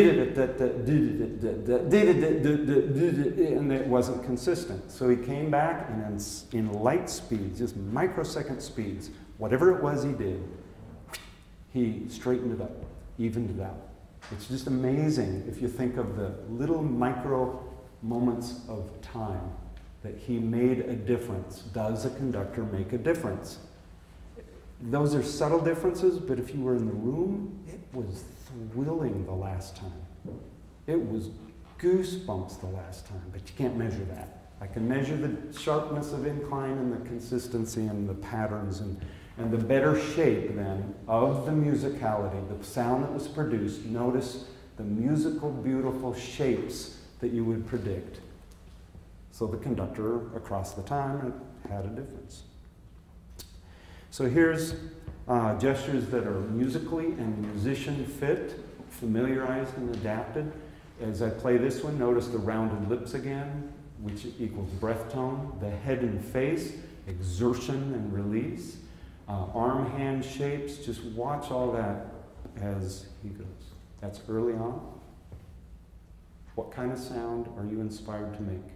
da-da-da-da-da-da-da-da-da-da-da, and it wasn't consistent. So he came back, and in light speeds, just microsecond speeds, whatever it was he did, he straightened it up, evened it out. It's just amazing if you think of the little micro moments of time that he made a difference. Does a conductor make a difference? Those are subtle differences, but if you were in the room, it was thrilling the last time. It was goosebumps the last time, but you can't measure that. I can measure the sharpness of incline and the consistency and the patterns and the better shape then of the musicality, the sound that was produced. Notice the musical, beautiful shapes that you would predict. So the conductor across the time had a difference. So here's gestures that are musically and musician fit, familiarized and adapted. As I play this one, notice the rounded lips again, which equals breath tone, the head and face, exertion and release, arm-hand shapes. Just watch all that as he goes. That's early on. What kind of sound are you inspired to make?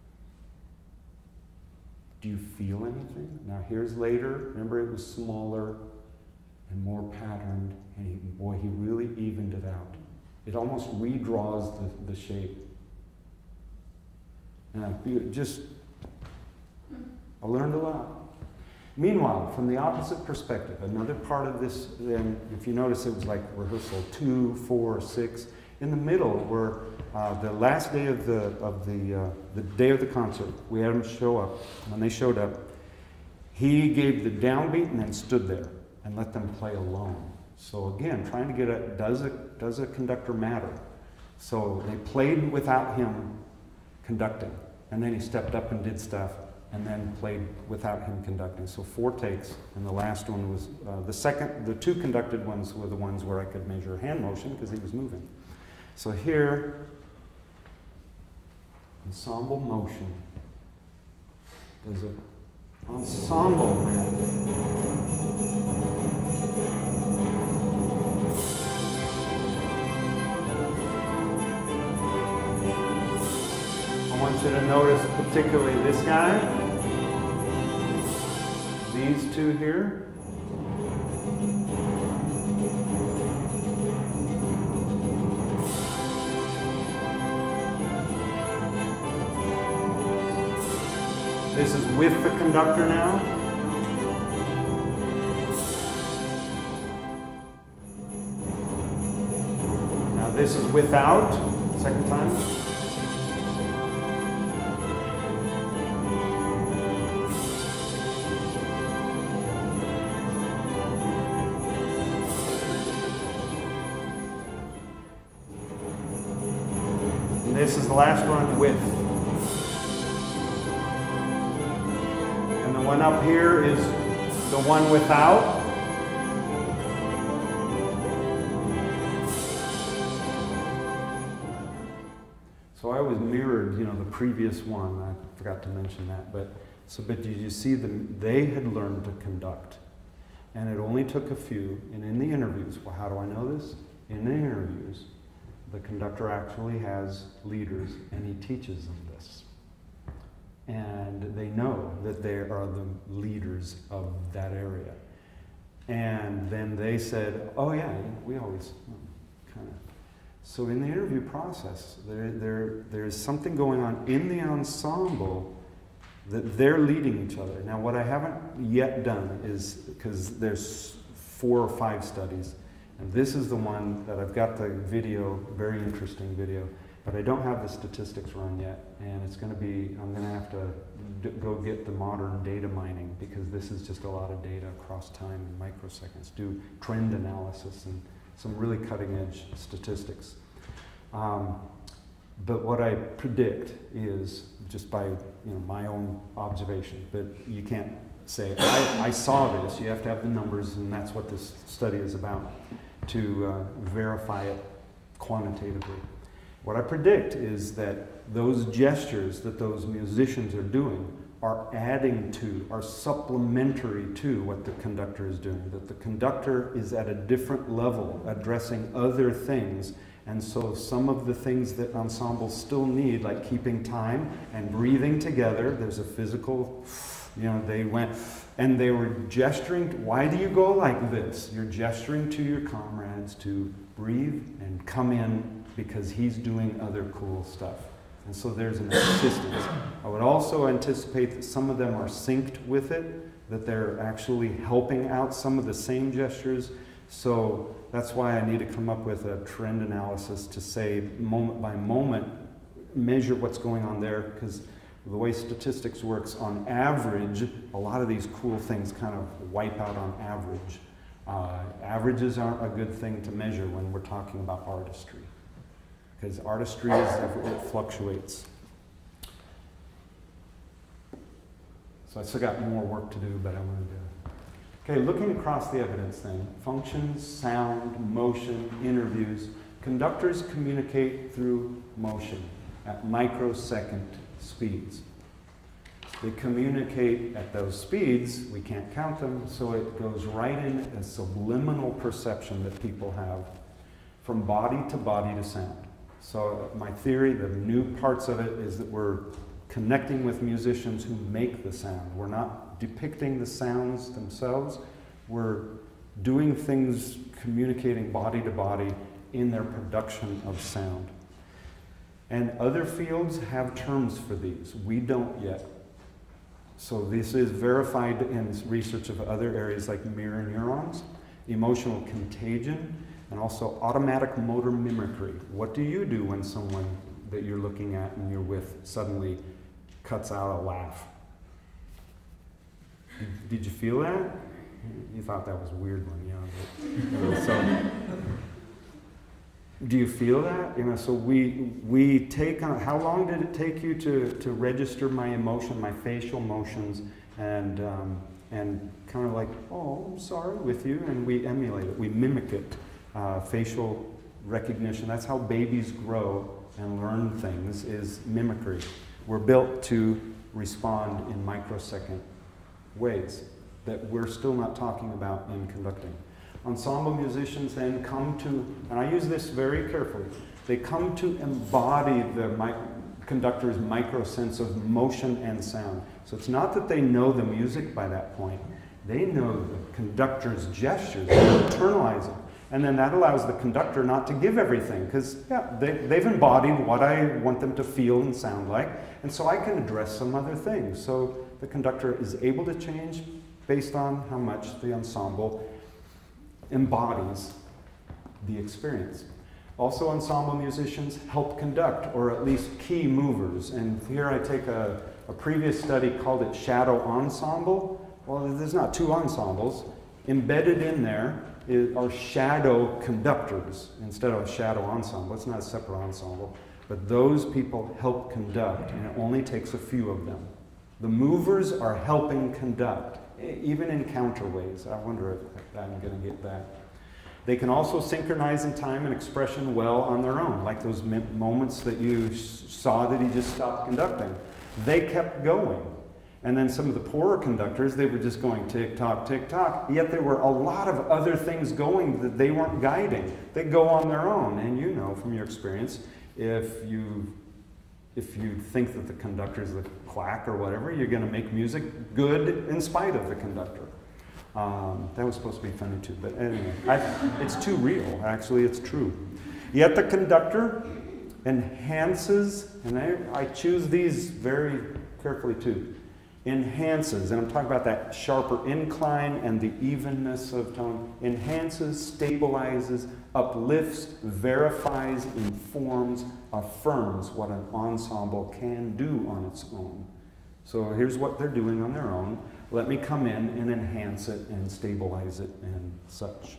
Do you feel anything? Now here's later. Remember, it was smaller and more patterned, and he really evened it out. It almost redraws the shape. And I learned a lot. Meanwhile, from the opposite perspective, another part of this, then, if you notice, it was like rehearsal 2, 4, 6. In the middle were the last day of the day of the concert. We had them show up. When they showed up, he gave the downbeat and then stood there and let them play alone. So again, trying to get at, does a conductor matter? So they played without him conducting, and then he stepped up and did stuff, and then played without him conducting. So 4 takes, and the last one was the 2 conducted ones were the ones where I could measure hand motion because he was moving. So here, ensemble motion. There's an ensemble. want you to notice particularly this guy, these two here. This is with the conductor now. Now this is without, second time. And this is the last one with. One up here is the one without. So I was mirrored, the previous one. I forgot to mention that. But did you see them? They had learned to conduct. And it only took a few. And in the interviews, well, how do I know this? In the interviews, the conductor actually has leaders and he teaches them this. And they know that they are the leaders of that area. And then they said, oh yeah, we always kind of. So in the interview process, there's something going on in the ensemble that they're leading each other. Now what I haven't yet done is, because there's 4 or 5 studies, and this is the one that I've got the video, very interesting video, but I don't have the statistics run yet, and it's going to be, I'm going to have to go get the modern data mining, because this is just a lot of data across time in microseconds, do trend analysis and some really cutting edge statistics. But what I predict is, just by my own observation, but you can't say, I saw this, you have to have the numbers, and that's what this study is about, to verify it quantitatively. What I predict is that those gestures that those musicians are doing are adding to, are supplementary to what the conductor is doing. That the conductor is at a different level, addressing other things. And so some of the things that ensembles still need, like keeping time and breathing together, there's a physical, they went, and they were gesturing. Why do you go like this? You're gesturing to your comrades to breathe and come in, because he's doing other cool stuff. And so there's an assistance. I would also anticipate that some of them are synced with it, that they're actually helping out some of the same gestures. So that's why I need to come up with a trend analysis to say, moment by moment, measure what's going on there, because the way statistics works, on average, a lot of these cool things kind of wipe out on average. Averages aren't a good thing to measure when we're talking about artistry, because artistry it fluctuates. So I still got more work to do, but I'm going to do it. Okay, looking across the evidence then. Functions, sound, motion, interviews. Conductors communicate through motion at microsecond speeds. They communicate at those speeds, we can't count them, so it goes right in a subliminal perception that people have from body to sound. So my theory, the new parts of it, is that we're connecting with musicians who make the sound. We're not depicting the sounds themselves. We're doing things, communicating body to body in their production of sound. And other fields have terms for these. We don't yet. So this is verified in research of other areas like mirror neurons, emotional contagion, and also automatic motor mimicry. What do you do when someone that you're looking at and you're with suddenly cuts out a laugh? Did you feel that? You thought that was a weird one, yeah. So, do you feel that? So we take on, how long did it take you to register my emotion, my facial motions, and kind of like, oh, I'm sorry with you, and we emulate it, we mimic it. Facial recognition, that's how babies grow and learn things, is mimicry. We're built to respond in microsecond ways that we're still not talking about in conducting. Ensemble musicians then come to, and I use this very carefully, they come to embody conductor's micro sense of motion and sound. So it's not that they know the music by that point. They know the conductor's gestures, they internalize it. And then that allows the conductor not to give everything, because yeah, they've embodied what I want them to feel and sound like, and so I can address some other things. So the conductor is able to change based on how much the ensemble embodies the experience. Also, ensemble musicians help conduct, or at least key movers. And here I take a previous study, called it shadow ensemble. Well, there's not two ensembles. Embedded in there are shadow conductors instead of a shadow ensemble. It's not a separate ensemble. But those people help conduct, and it only takes a few of them. The movers are helping conduct, even in counterways. I wonder if I'm going to get that. They can also synchronize in time and expression well on their own, like those moments that you saw that he just stopped conducting. They kept going. And then some of the poorer conductors, they were just going tick-tock, tick-tock, yet there were a lot of other things going that they weren't guiding. They go on their own, and you know from your experience, if you think that the conductor is the quack or whatever, you're going to make music good in spite of the conductor. That was supposed to be funny too, but anyway, it's too real, actually, it's true. Yet the conductor enhances, and I choose these very carefully too, enhances, and I'm talking about that sharper incline and the evenness of tone, enhances, stabilizes, uplifts, verifies, informs, affirms what an ensemble can do on its own. So here's what they're doing on their own. Let me come in and enhance it and stabilize it and such.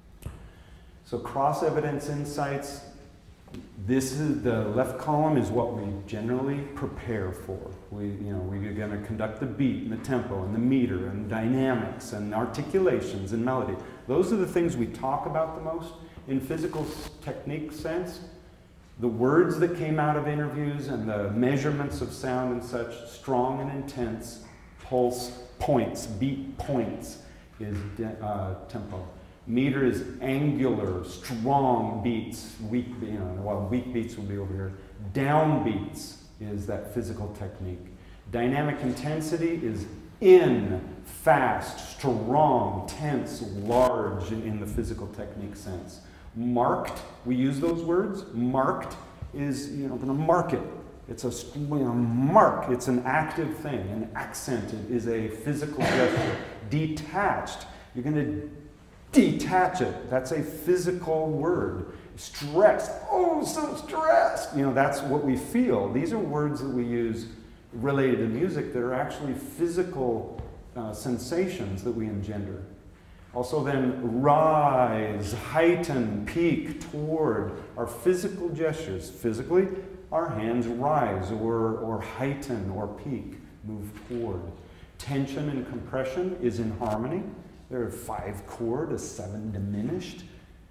So cross-evidence insights, this is the left column is what we generally prepare for. We're going to conduct the beat and the tempo and the meter and dynamics and articulations and melody. Those are the things we talk about the most. In physical technique sense, the words that came out of interviews and the measurements of sound and such, strong and intense, pulse points, beat points is tempo. Meter is angular, strong beats, weak beats will be over here. Down beats is that physical technique. Dynamic intensity is in, fast, strong, tense, large in the physical technique sense. Marked, we use those words. Marked is, going to mark it. It's a mark, it's an active thing. And accented is a physical gesture. Detached, you're going to detach it. That's a physical word. Stressed, oh, so stressed. That's what we feel. These are words that we use related to music that are actually physical sensations that we engender. Also then, rise, heighten, peak, toward are physical gestures. Physically, our hands rise or heighten or peak, move toward. Tension and compression is in harmony. There are 5 chord, a 7 diminished.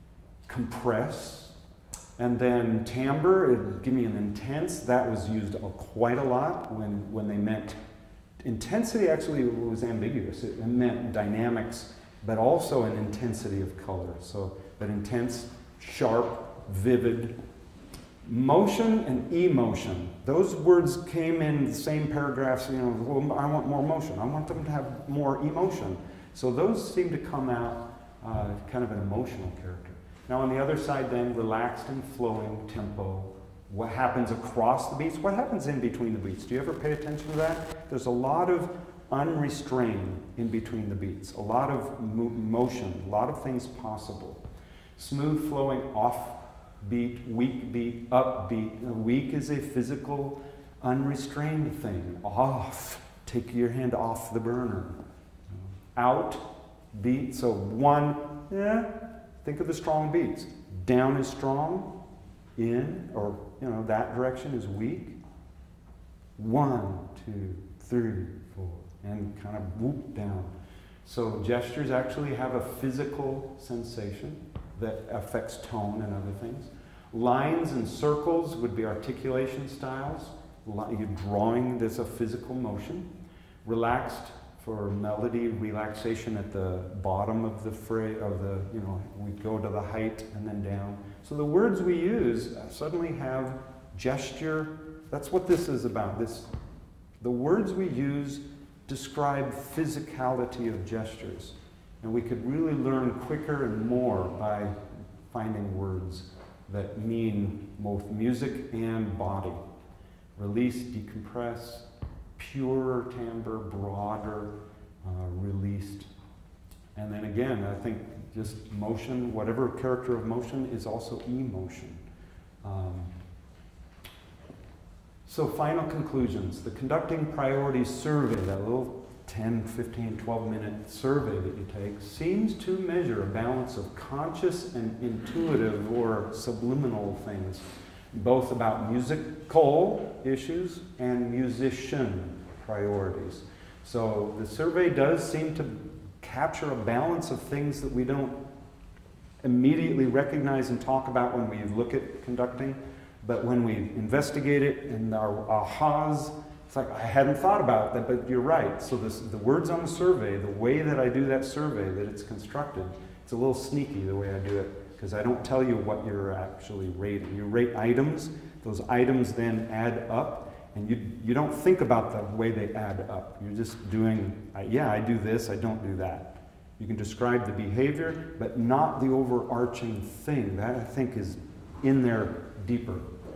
Compress. And then timbre, give me an intense. That was used quite a lot when they meant intensity. Actually, it was ambiguous. It meant dynamics, but also an intensity of color. So that intense, sharp, vivid. Motion and emotion. Those words came in the same paragraphs. Well, I want more motion. I want them to have more emotion. So those seem to come out kind of an emotional character. Now on the other side then, relaxed and flowing tempo. What happens across the beats? What happens in between the beats? Do you ever pay attention to that? There's a lot of unrestrained in between the beats. A lot of motion, a lot of things possible. Smooth flowing off beat, weak beat, upbeat. Weak is a physical, unrestrained thing. Off. Take your hand off the burner. Out, beat. So one, think of the strong beats. Down is strong. In, or that direction is weak. 1, 2, 3, 4. And kind of whoop down. So gestures actually have a physical sensation that affects tone and other things. Lines and circles would be articulation styles. You're drawing, there's a physical motion. Relaxed for melody, relaxation at the bottom of the phrase, we go to the height and then down. So the words we use suddenly have gesture. That's what this is about. The words we use describe physicality of gestures. And we could really learn quicker and more by finding words that mean both music and body. Release, decompress, pure timbre, broader, released. And then again, I think just motion, whatever character of motion is also emotion. So final conclusions. The Conducting Priorities Survey, that little 10, 15, 12-minute survey that you take, seems to measure a balance of conscious and intuitive or subliminal things, both about musical issues and musician priorities. So the survey does seem to capture a balance of things that we don't immediately recognize and talk about when we look at conducting, but when we investigate it and our ahas, it's like, I hadn't thought about that, but you're right. So the words on the survey, the way that I do that survey, that it's constructed, it's a little sneaky the way I do it, because I don't tell you what you're actually rating. You rate items, those items then add up, and you don't think about the way they add up. You're just doing, yeah, I do this, I don't do that. You can describe the behavior, but not the overarching thing. That, I think, is in there deeper.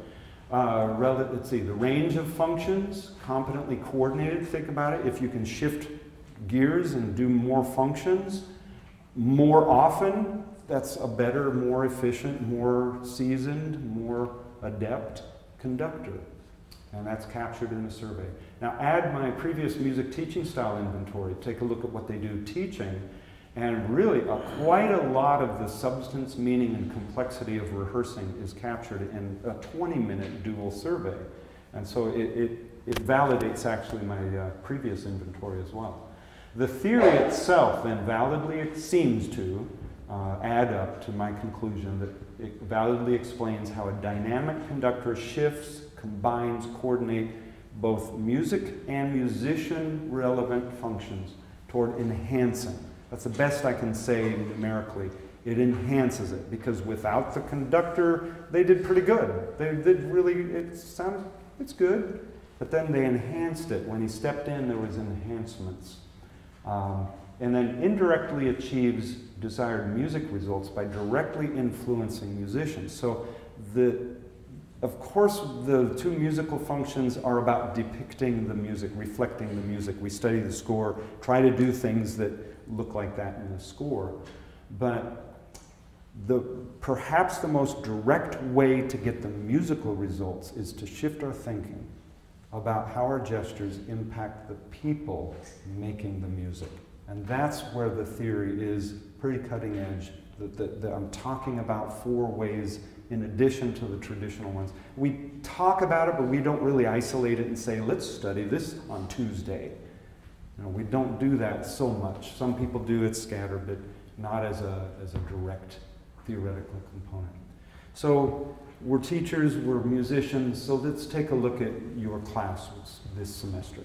Let's see, the range of functions, competently coordinated, think about it. If you can shift gears and do more functions more often, that's a better, more efficient, more seasoned, more adept conductor. And that's captured in the survey. Now add my previous music teaching style inventory, take a look at what they do teaching, and really quite a lot of the substance, meaning, and complexity of rehearsing is captured in a 20-minute dual survey. And so it validates actually my previous inventory as well. The theory itself then validly seems to add up to my conclusion that it validly explains how a dynamic conductor shifts, combines, coordinates both music and musician relevant functions toward enhancing. That's the best I can say numerically. It enhances it, because without the conductor, they did pretty good. They did really, it's good, but then they enhanced it. When he stepped in, there was enhancements. And then indirectly achieves desired music results by directly influencing musicians. So of course, the two musical functions are about depicting the music, reflecting the music. We study the score, try to do things that look like that in the score. But perhaps the most direct way to get the musical results is to shift our thinking about how our gestures impact the people making the music. And that's where the theory is pretty cutting edge. That I'm talking about 4 ways in addition to the traditional ones. We talk about it, but we don't really isolate it and say, let's study this on Tuesday. You know, we don't do that so much. Some people do it scattered, but not as a direct theoretical component. So we're teachers, we're musicians, so let's take a look at your class this semester.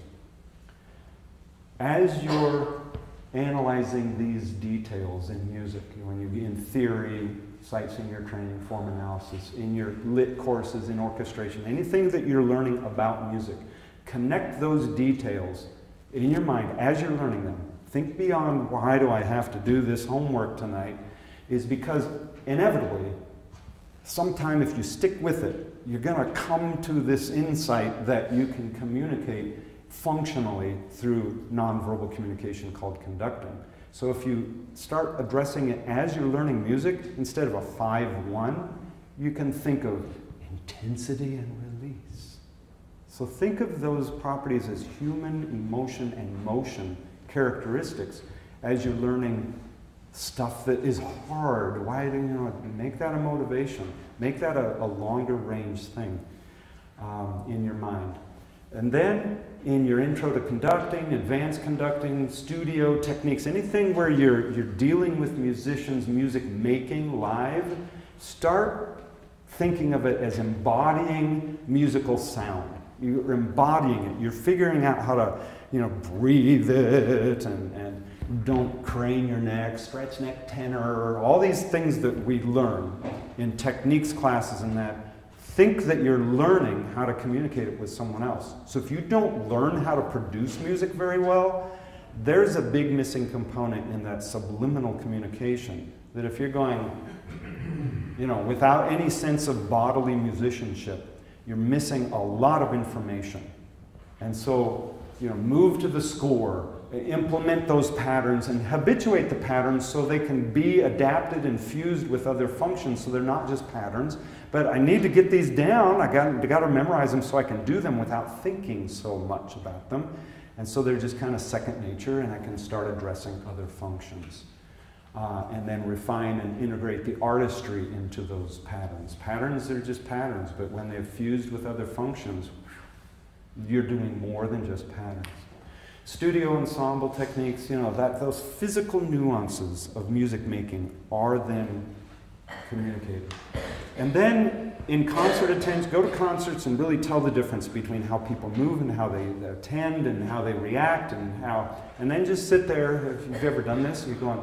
As you're analyzing these details in music, when you're in theory, sight singer training, form analysis, in your lit courses, in orchestration, anything that you're learning about music, connect those details in your mind as you're learning them. Think beyond, why do I have to do this homework tonight, is because inevitably, sometime if you stick with it, you're going to come to this insight that you can communicate functionally through nonverbal communication called conducting. So if you start addressing it as you're learning music, instead of a 5-1, you can think of intensity and release. So think of those properties as human emotion and motion characteristics as you're learning stuff that is hard. Why do you make that a motivation? Make that a longer range thing in your mind. And then in your intro to conducting, advanced conducting, studio techniques, anything where you're dealing with musicians, music making live, start thinking of it as embodying musical sound. You're embodying it. You're figuring out how to, breathe it and don't crane your neck, stretch neck tenor, all these things that we learn in techniques classes and that. think that you're learning how to communicate it with someone else. So if you don't learn how to produce music very well, there's a big missing component in that subliminal communication. That if you're going, you know, without any sense of bodily musicianship, you're missing a lot of information. And so, you know, move to the score, implement those patterns and habituate the patterns so they can be adapted and fused with other functions so they're not just patterns. But I need to get these down, I got to memorize them so I can do them without thinking so much about them. And so they're just kind of second nature, and I can start addressing other functions. And then refine and integrate the artistry into those patterns. Patterns are just patterns, but when they're fused with other functions, you're doing more than just patterns. Studio ensemble techniques, you know, those physical nuances of music making are then communicated. And then in concert attention, go to concerts and really tell the difference between how people move and how they attend and how they react and then just sit there. If you've ever done this, you're going,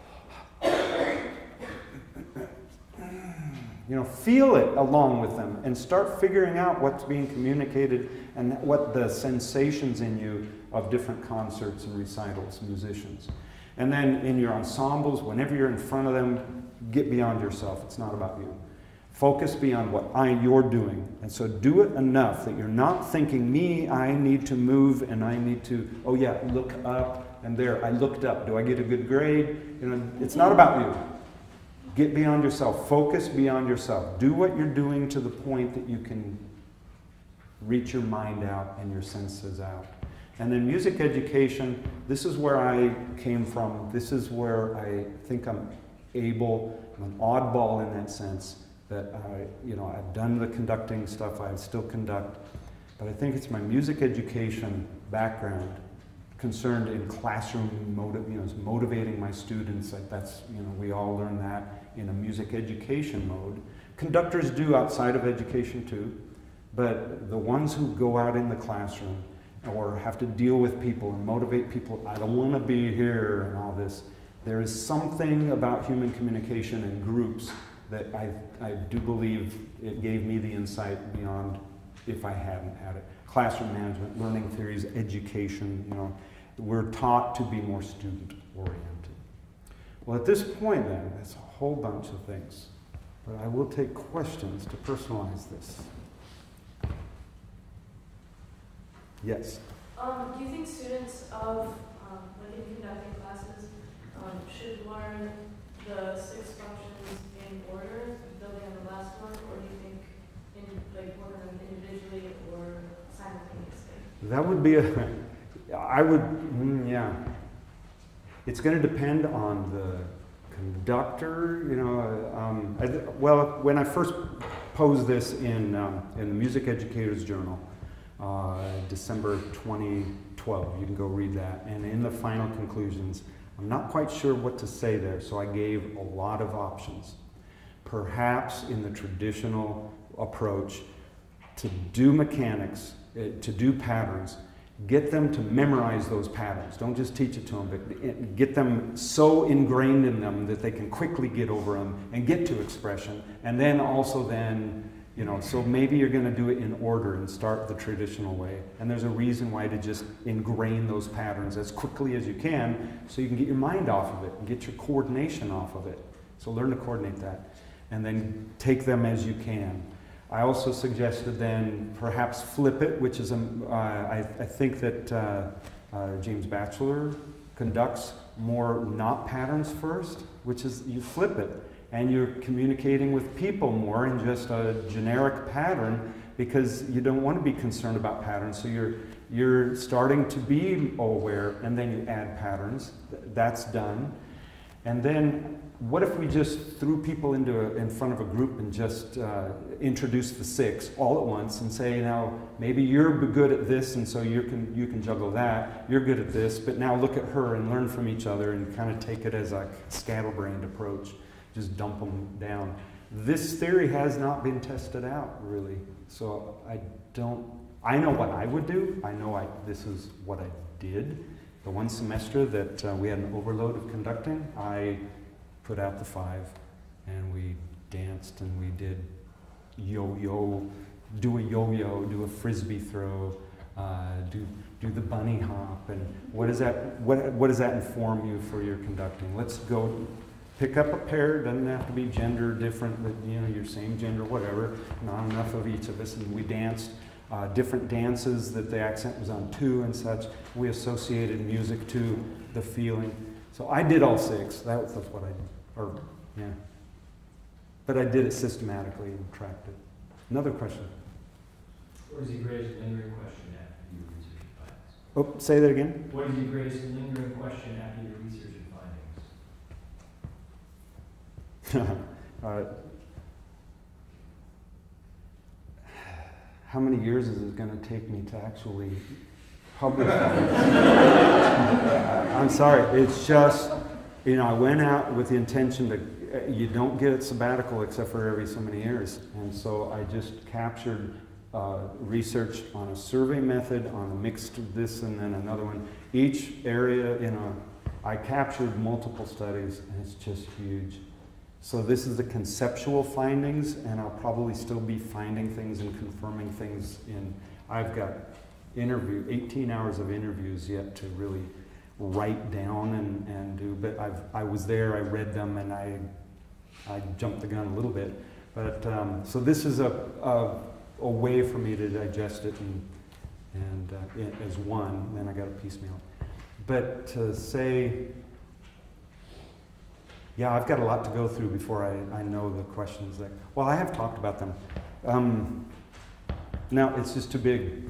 you know, feel it along with them and start figuring out what's being communicated and what the sensations in you of different concerts and recitals, musicians. And then in your ensembles, whenever you're in front of them, get beyond yourself. It's not about you. Focus beyond what you're doing. And so do it enough that you're not thinking, me, I need to move and I need to, oh yeah, look up and there, I looked up. Do I get a good grade? You know, it's not about you. Get beyond yourself. Focus beyond yourself. Do what you're doing to the point that you can reach your mind out and your senses out. And then music education, this is where I came from. This is where I think I'm able, I'm an oddball in that sense, that you know, I've done the conducting stuff, I still conduct, but I think it's my music education background concerned in classroom motivating my students. Like that's, you know, we all learn that in a music education mode. Conductors do outside of education too, but the ones who go out in the classroom or have to deal with people and motivate people, I don't want to be here and all this. There is something about human communication in groups that I do believe it gave me the insight beyond if I hadn't had it. Classroom management, learning theories, education, you know, we're taught to be more student-oriented. Well, at this point then, it's a whole bunch of things, but I will take questions to personalize this. Yes? Do you think students of, like in conducting classes, should learn the 6 functions in order, building on the last one, or do you think like work on them individually or simultaneously? That would be yeah. It's going to depend on the conductor, you know. Well, when I first posed this in the Music Educators Journal, December 2012, you can go read that. And in the final conclusions, I'm not quite sure what to say there, so I gave a lot of options. Perhaps in the traditional approach, to do mechanics, to do patterns, get them to memorize those patterns. Don't just teach it to them, but get them so ingrained in them that they can quickly get over them and get to expression. And then also then, you know, so maybe you're going to do it in order and start the traditional way. And there's a reason why to just ingrain those patterns as quickly as you can so you can get your mind off of it and get your coordination off of it. So learn to coordinate that. And then take them as you can. I also suggested then perhaps flip it, which is, I think that James Batchelor conducts more not patterns first, which is you flip it. And you're communicating with people more in just a generic pattern because you don't want to be concerned about patterns. So you're starting to be aware, and then you add patterns. That's done. And then what if we just threw people in front of a group and just introduced the 6 all at once and say, now maybe you're good at this, and so you can juggle that. You're good at this, but now look at her and learn from each other and kind of take it as a scatterbrained approach. Just dump them down. This theory has not been tested out, really. So I know what I would do. I know this is what I did. The one semester that we had an overload of conducting, I put out the 5, and we danced, and we did yo-yo, do a yo-yo, do a frisbee throw, do the bunny hop, and what does that inform you for your conducting? Let's go pick up a pair. Doesn't have to be gender different, but your same gender, whatever. Not enough of each of us, and we danced different dances that the accent was on two and such. We associated music to the feeling. So I did all 6. That's what I did. But I did it systematically and tracked it. Another question. What is your greatest lingering question after your research findings? Oh, say that again. What is your greatest lingering question after your research findings? How many years is it going to take me to actually publish this? I'm sorry. It's just, I went out with the intention to, you don't get a sabbatical except for every so many years. And so I just captured research on a survey method, on a mixed this and then another one. Each area, I captured multiple studies, and it's just huge. So this is the conceptual findings, and I'll probably still be finding things and confirming things I've got 18 hours of interviews yet to really write down and do, but I was there, I read them, and I jumped the gun a little bit. But, so this is a way for me to digest it and as one, then I got a piecemeal. But to say, yeah, I've got a lot to go through before I know the questions well, I have talked about them. No, it's just too big.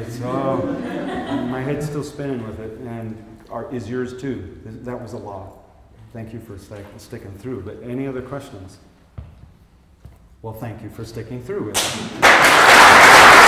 My head's still spinning with it, and is yours too. That was a lot. Thank you for sticking through. But any other questions? Well, thank you for sticking through with it.